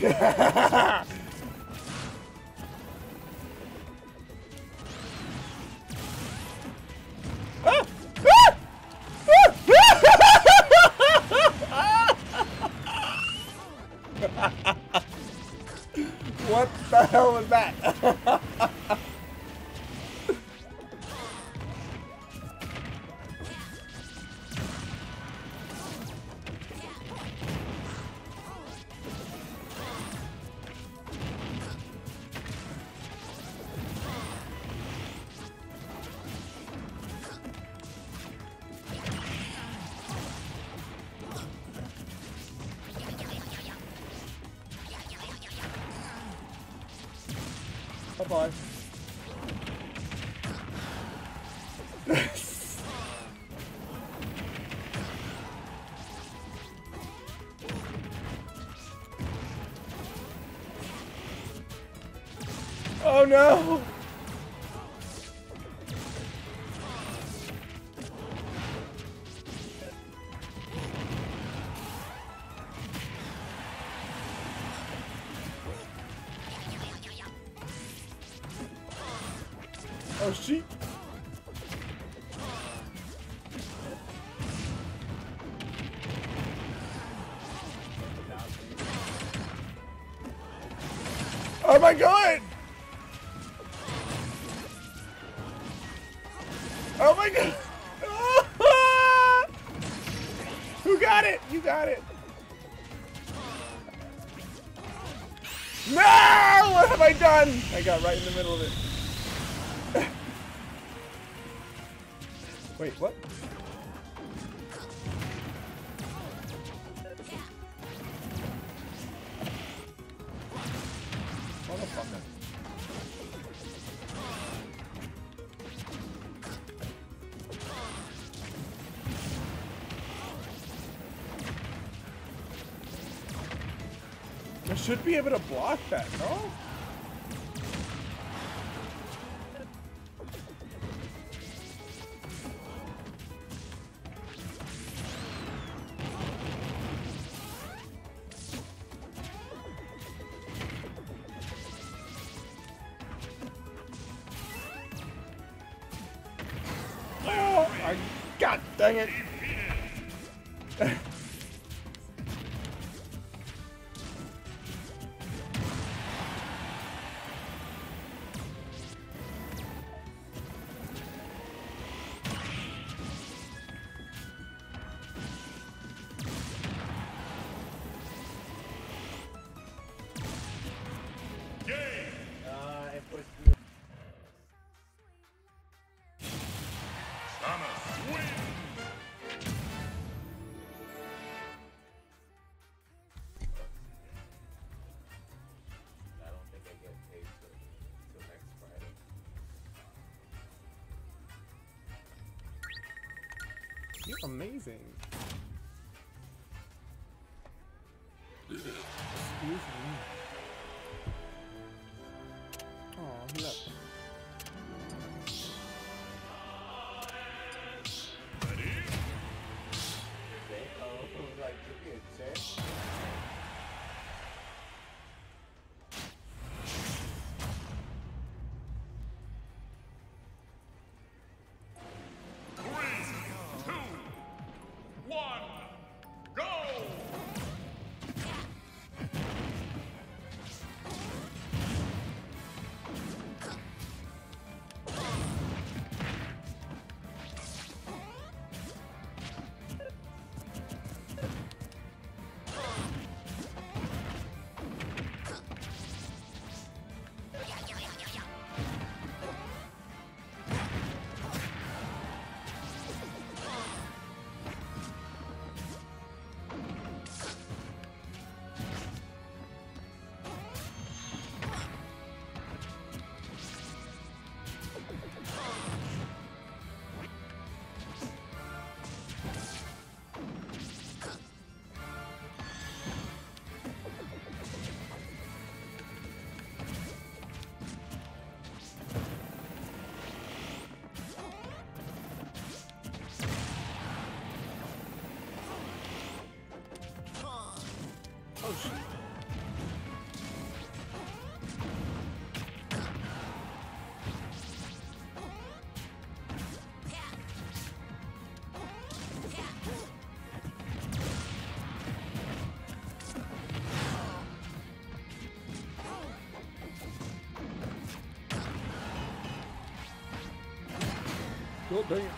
Speaker 1: What the hell was that? Bye-bye. Oh no! Oh shit! Oh my god! Oh my god! Who got it? You got it! No! What have I done? I got right in the middle of it. Wait, what? Motherfucker. I should be able to block that, no? God dang it! You're amazing. Excuse me. Oh, he left. God damn.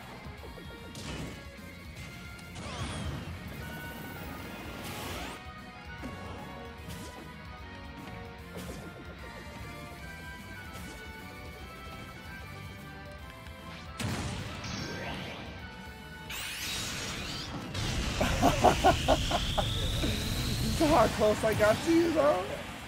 Speaker 1: You saw how close I got to you, though?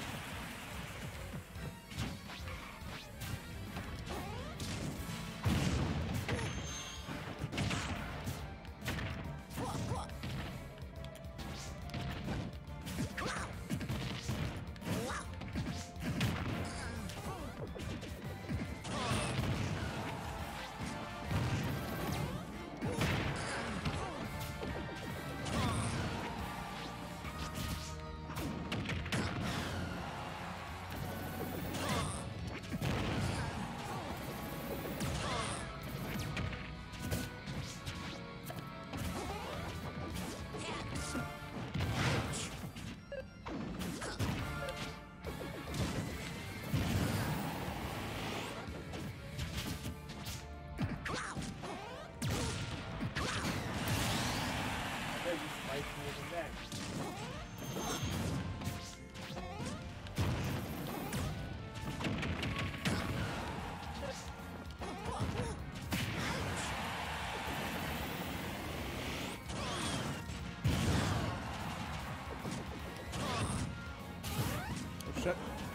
Speaker 1: Shit.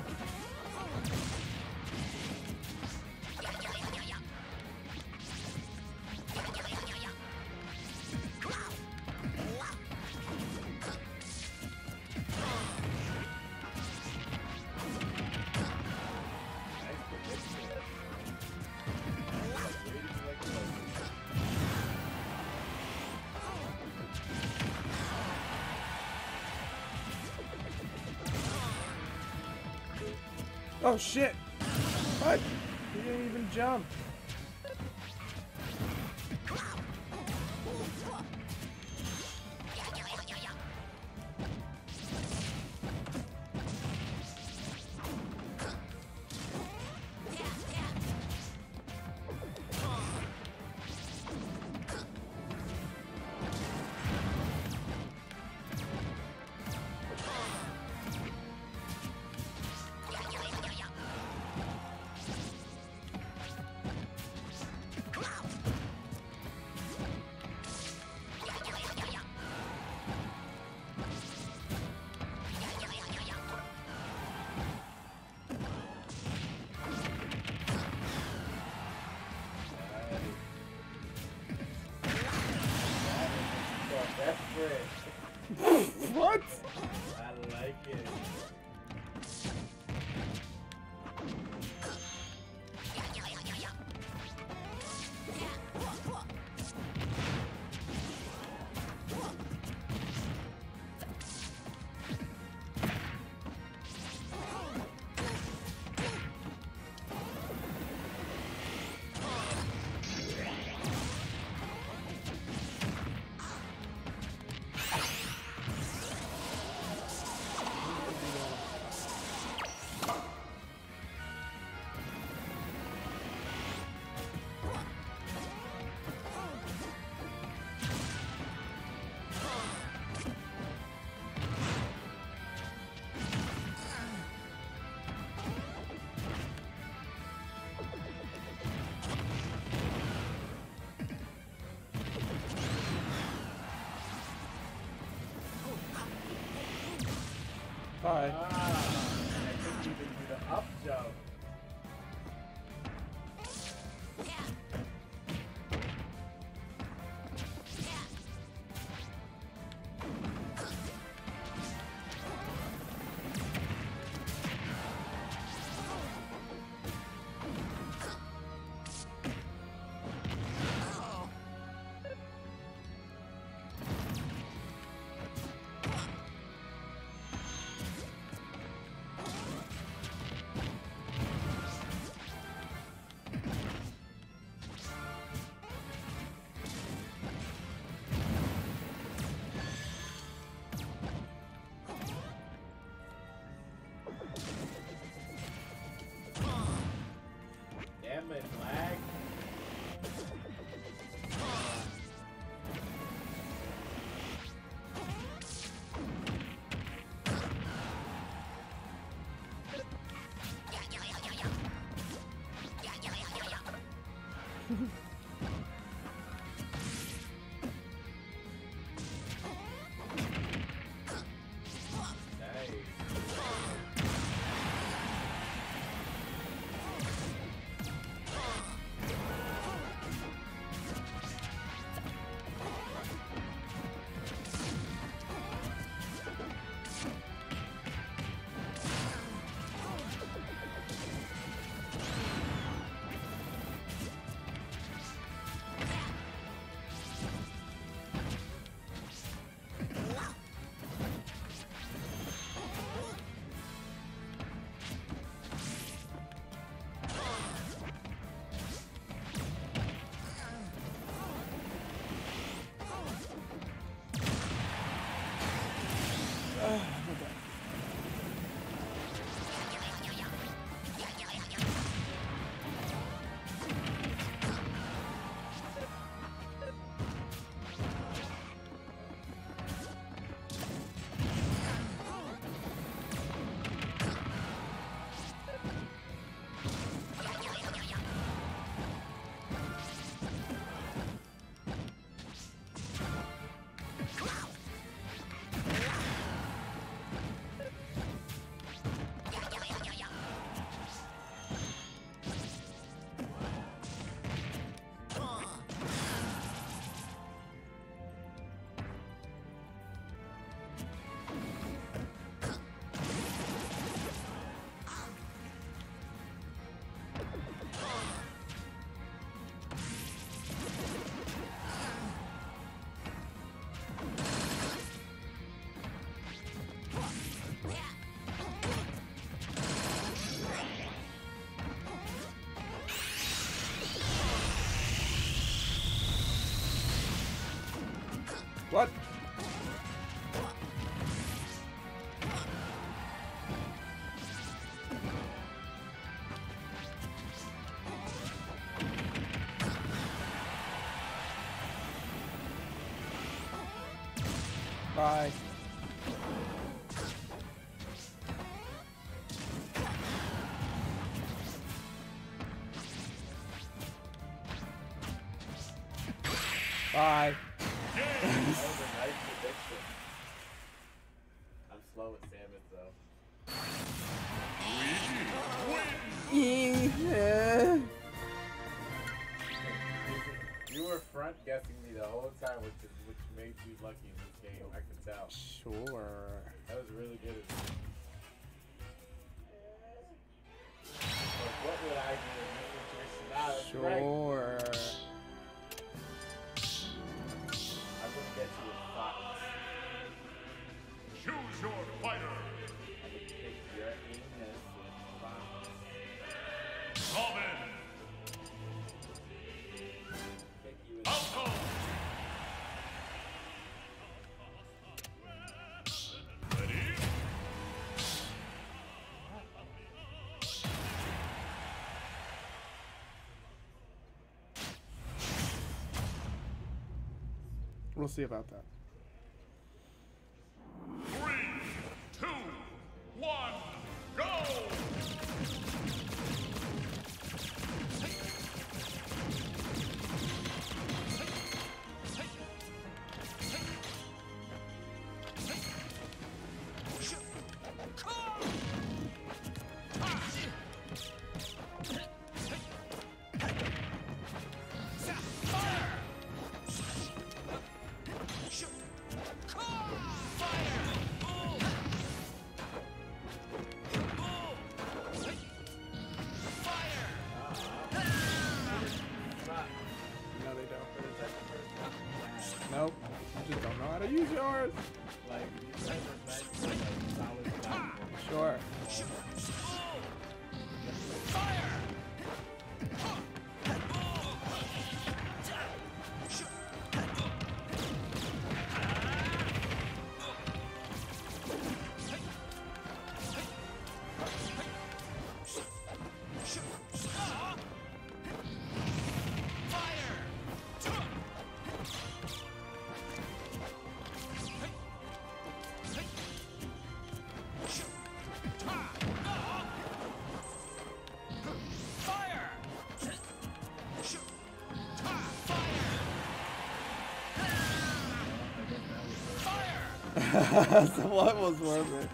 Speaker 1: Oh shit! What? He didn't even jump. What?
Speaker 3: I like it.
Speaker 1: Bye.
Speaker 3: Ah, I think you can do the up jump.
Speaker 1: What? Bye. Bye.
Speaker 3: That was a nice prediction. I'm slow with Samus though.
Speaker 1: Yeah.
Speaker 3: You were front guessing me the whole time, which is, which made you lucky in this game. I could tell.
Speaker 1: Sure.
Speaker 3: That was really good. Like, what would I do in this situation? Ah, that's great.
Speaker 1: Sure.
Speaker 3: I'm gonna get you a fox.
Speaker 2: Choose your fighter.
Speaker 3: I would pick your anus and fox.
Speaker 2: Robin.
Speaker 3: Pick you in
Speaker 2: Falco. Ready?
Speaker 1: We'll see about that.
Speaker 2: Three, two, one, go!
Speaker 1: No, they don't. Nope. You just don't know how to use yours.
Speaker 3: like these guys are nice, like solid platforms.
Speaker 1: Sure. So what was worth it?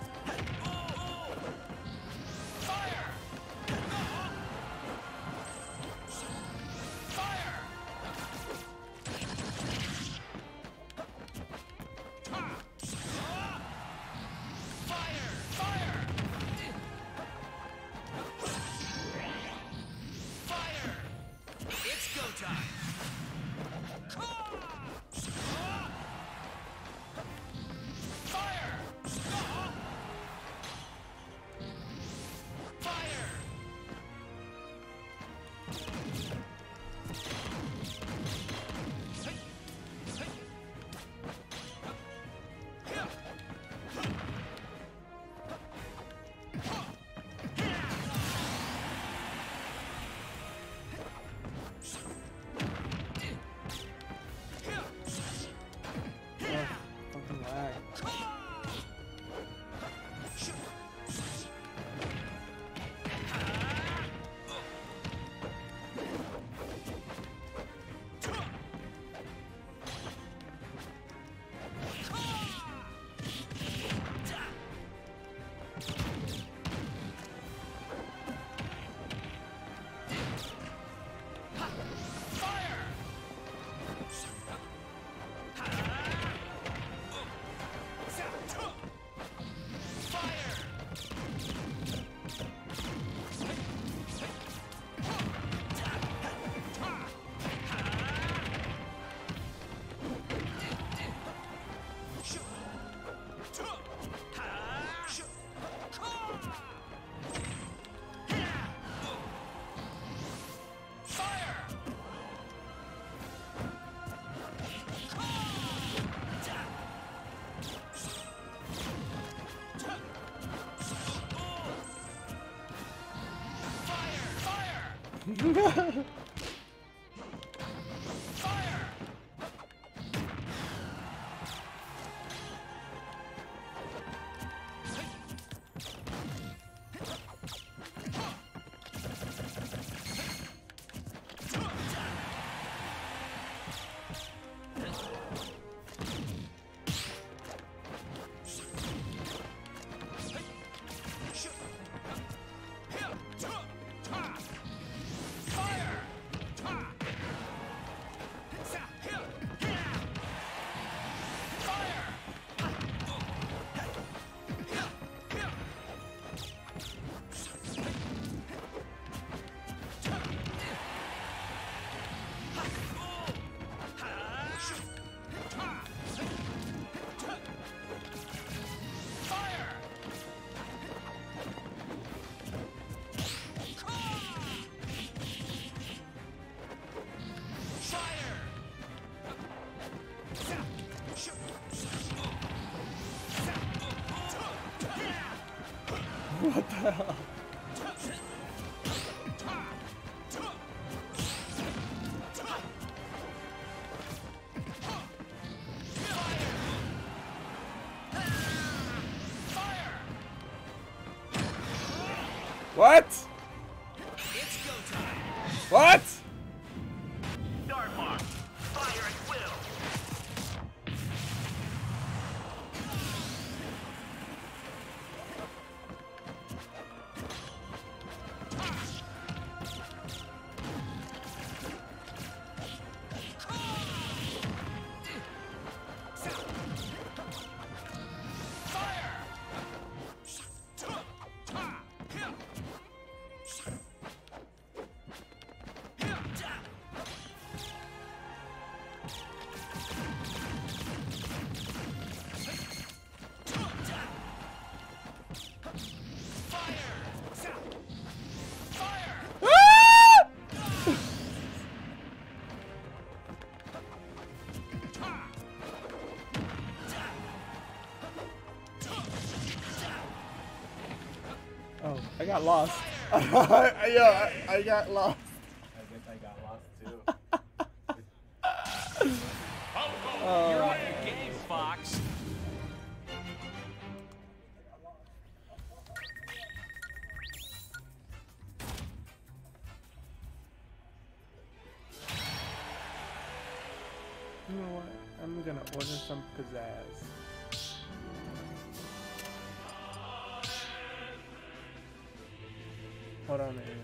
Speaker 1: What the hell? What?
Speaker 4: It's go time.
Speaker 1: What?
Speaker 4: Start mark. Fire at will.
Speaker 1: Oh, I got lost. Yo, I, I got lost.
Speaker 3: I guess I got lost too.
Speaker 4: You're on your game, Fox.
Speaker 1: You know what? I'm gonna order some pizzazz. Hold on a minute.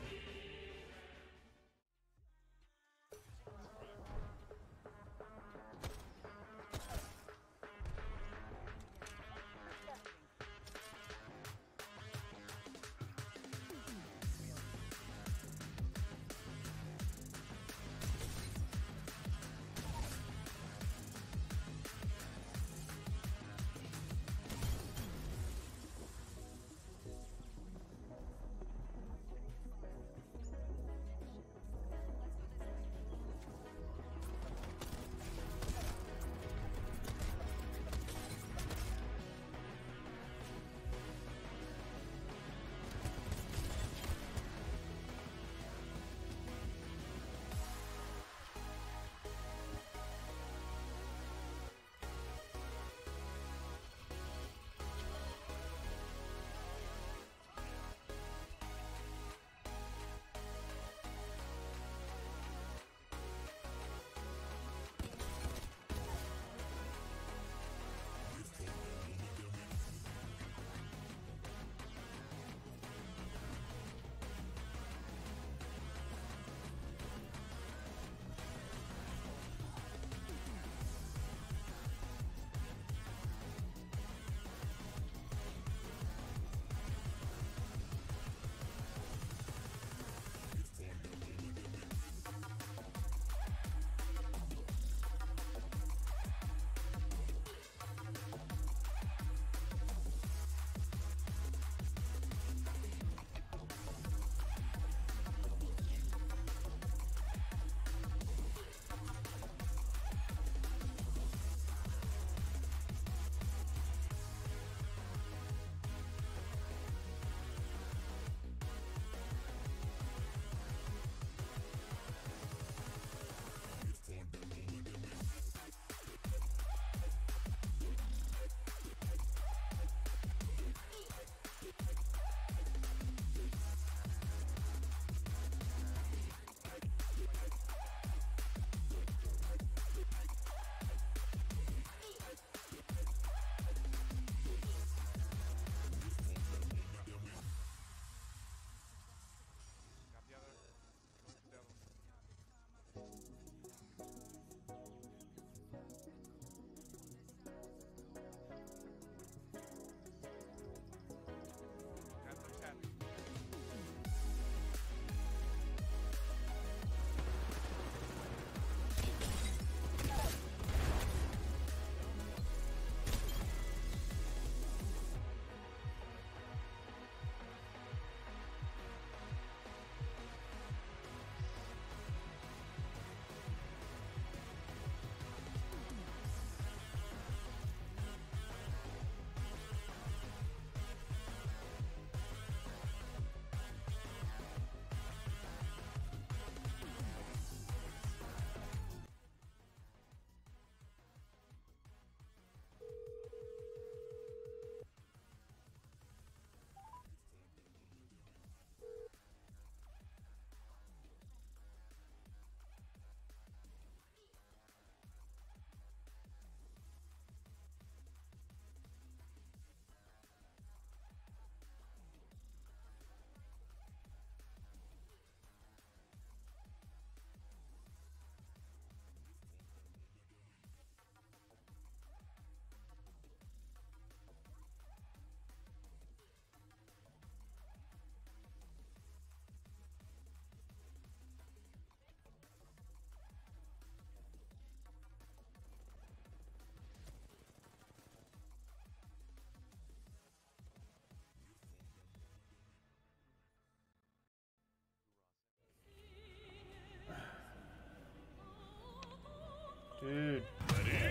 Speaker 1: Dude.
Speaker 2: Ready?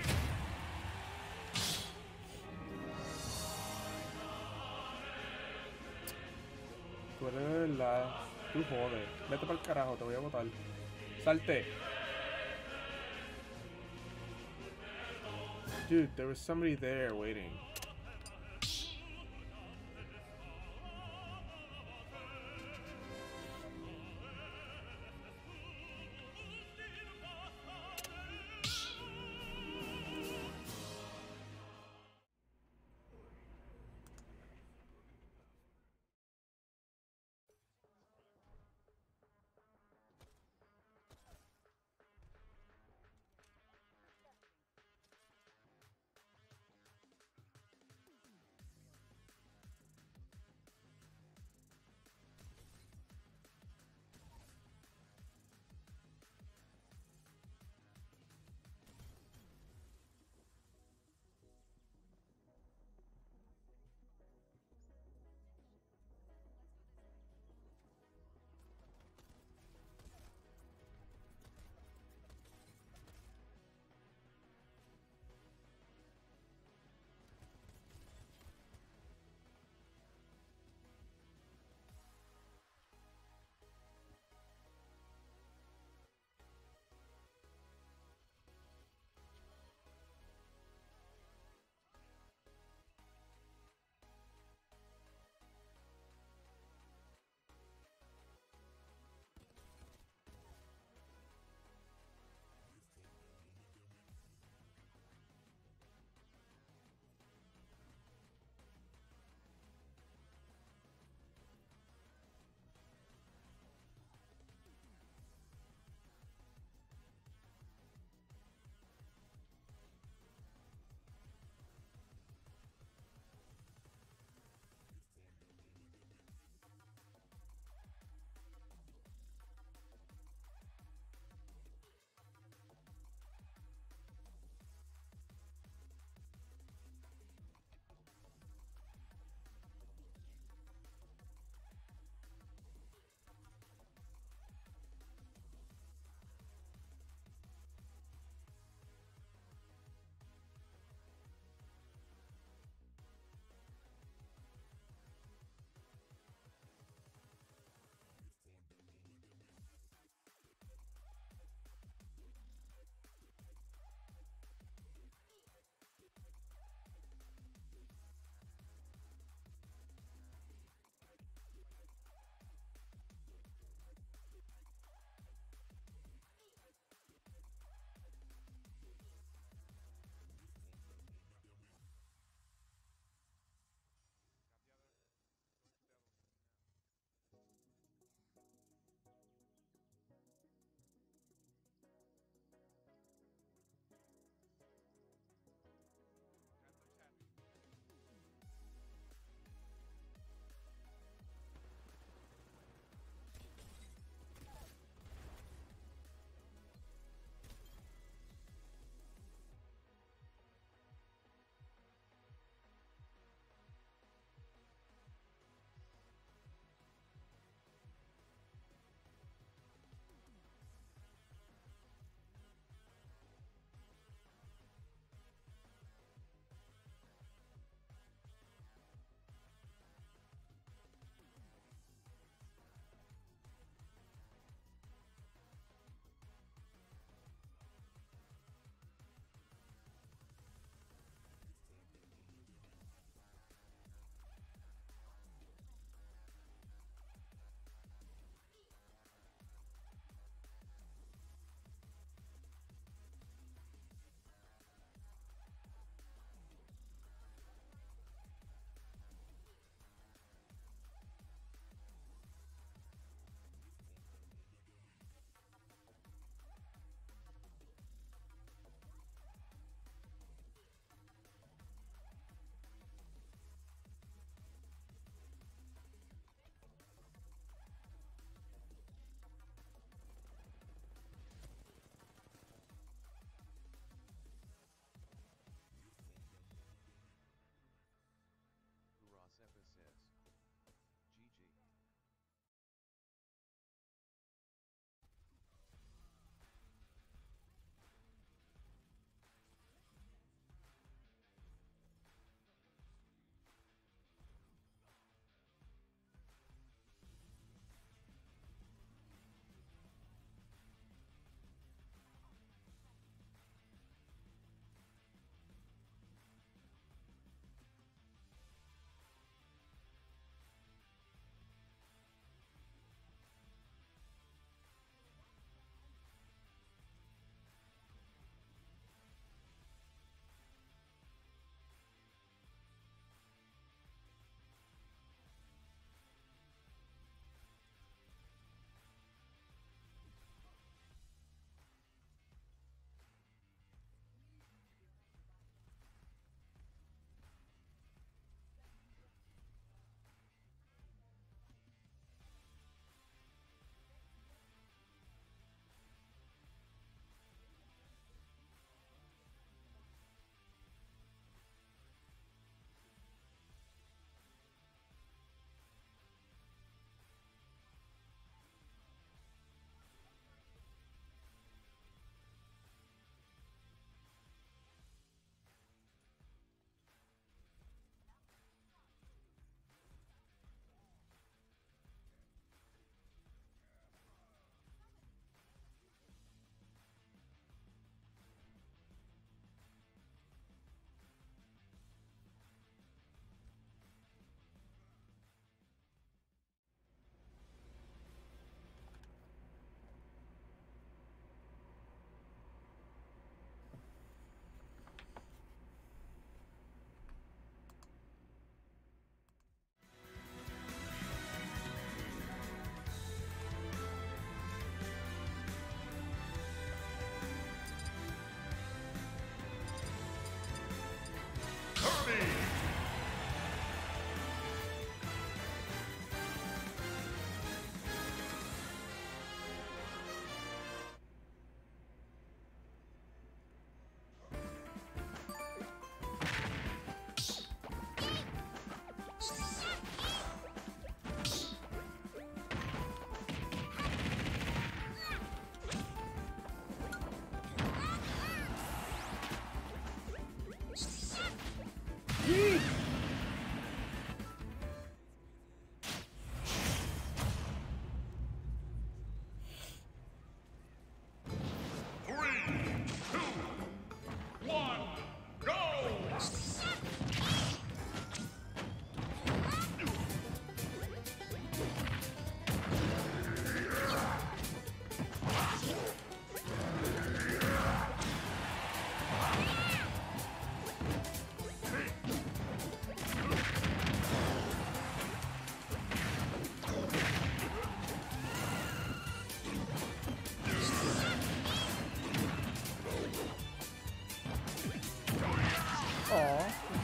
Speaker 1: Tú eres de verdad. Tú jodes. Vete para el carajo, te voy a botar. Salte. Dude, there was somebody there waiting.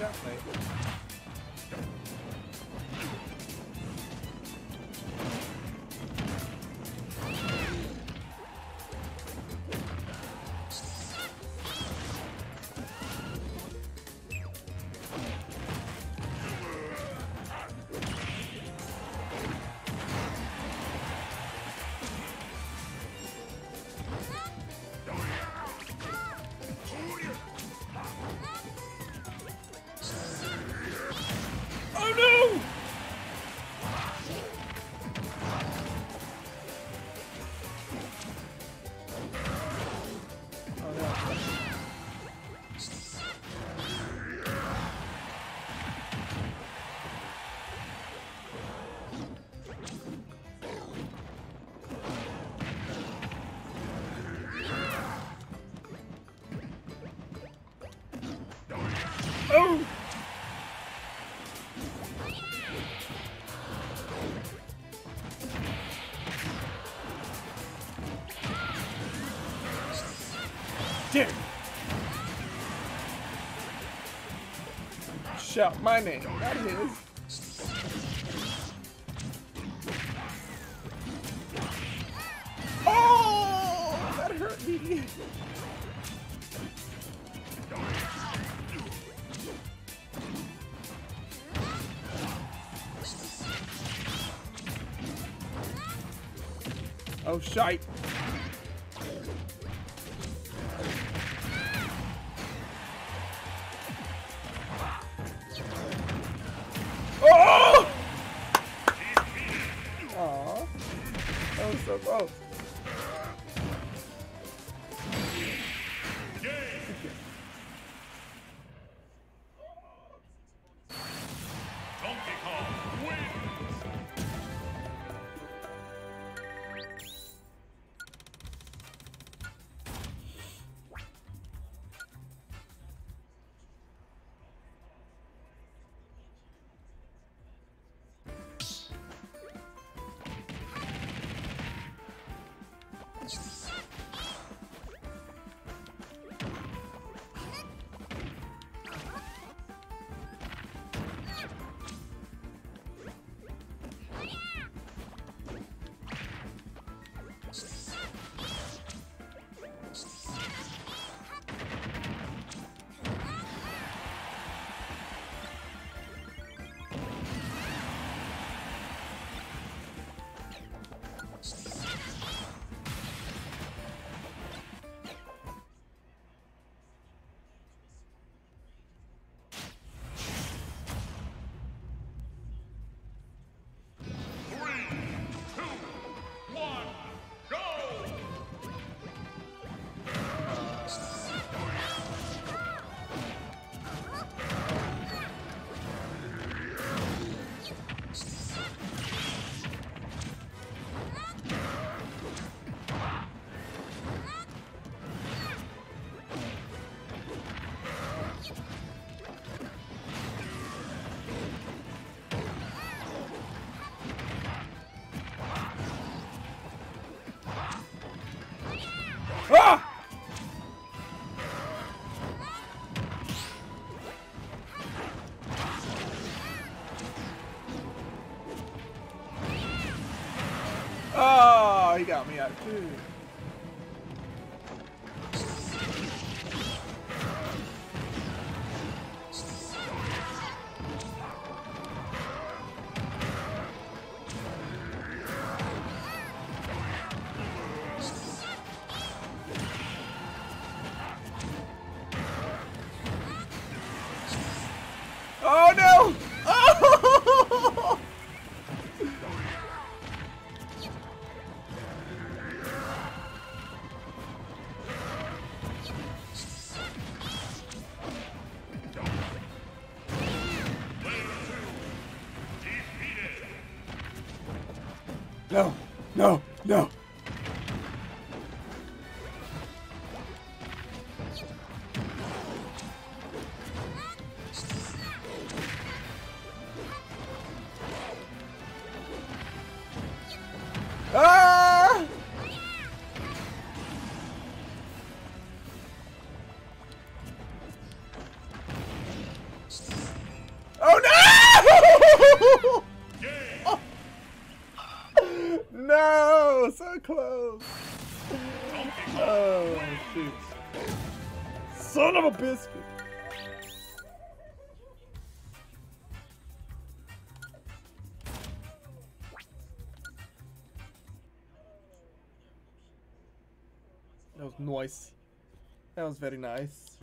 Speaker 1: Definitely. Oh no! Oh no. Oh! Dick! Shout my name, not his. Oh! That hurt me. Oh, shite. Oh! Aw. That was so close.
Speaker 2: Donkey Kong wins.
Speaker 1: Ah! Oh, he got me out too. Oh no! Oh! No, no, no. Ah! so close. Oh, shoot. Son of a biscuit. That was nice. That was very nice.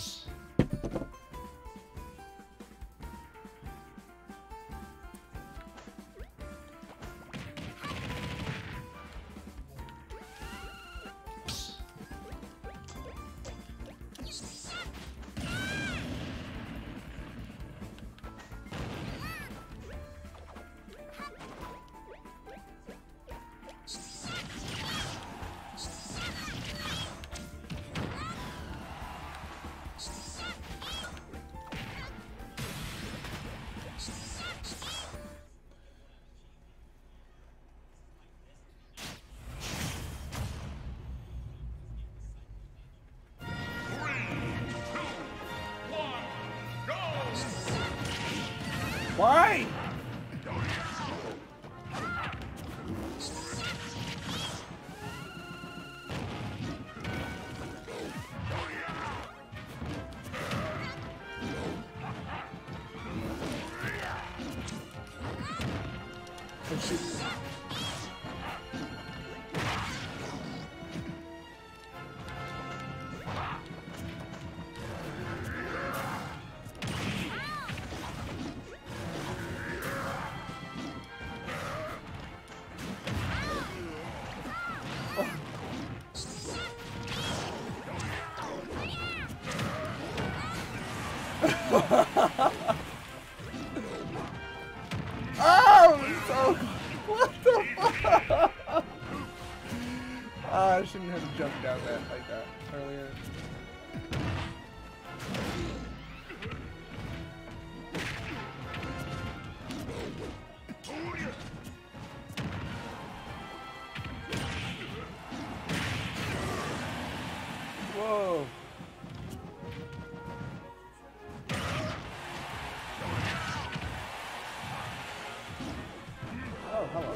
Speaker 1: Why? Oh, shoot. Oh, so what the fuck? Ah, I shouldn't have jumped down that like that earlier. Whoa. Oh, hello.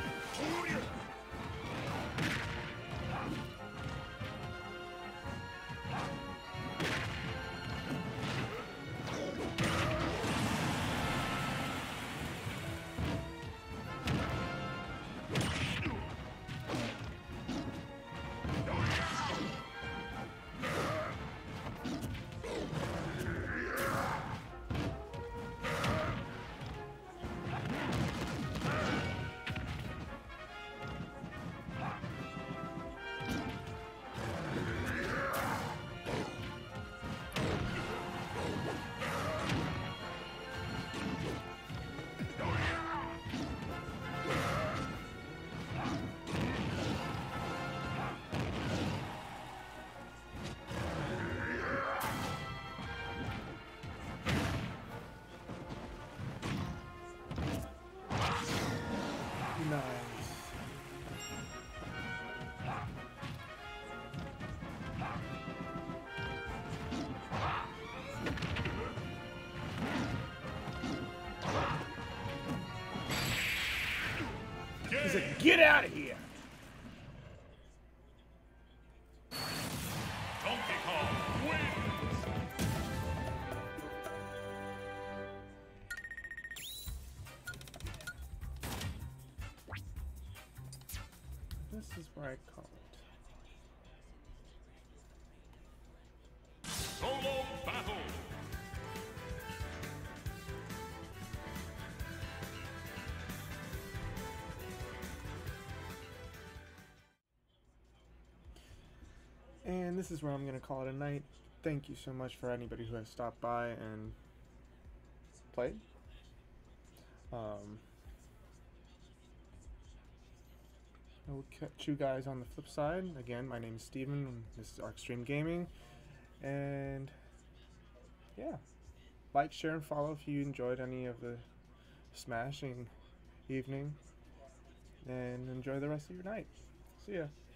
Speaker 1: Nice. He said, "Get out of here!"
Speaker 2: Donkey Kong wins.
Speaker 1: This is where I call it.
Speaker 2: Solo battle.
Speaker 1: And this is where I'm going to call it a night. Thank you so much for anybody who has stopped by and played. Um, I will catch you guys on the flip side. Again, my name is Steven. This is Arc Gaming. And yeah, like, share, and follow if you enjoyed any of the smashing evening. And enjoy the rest of your night. See ya.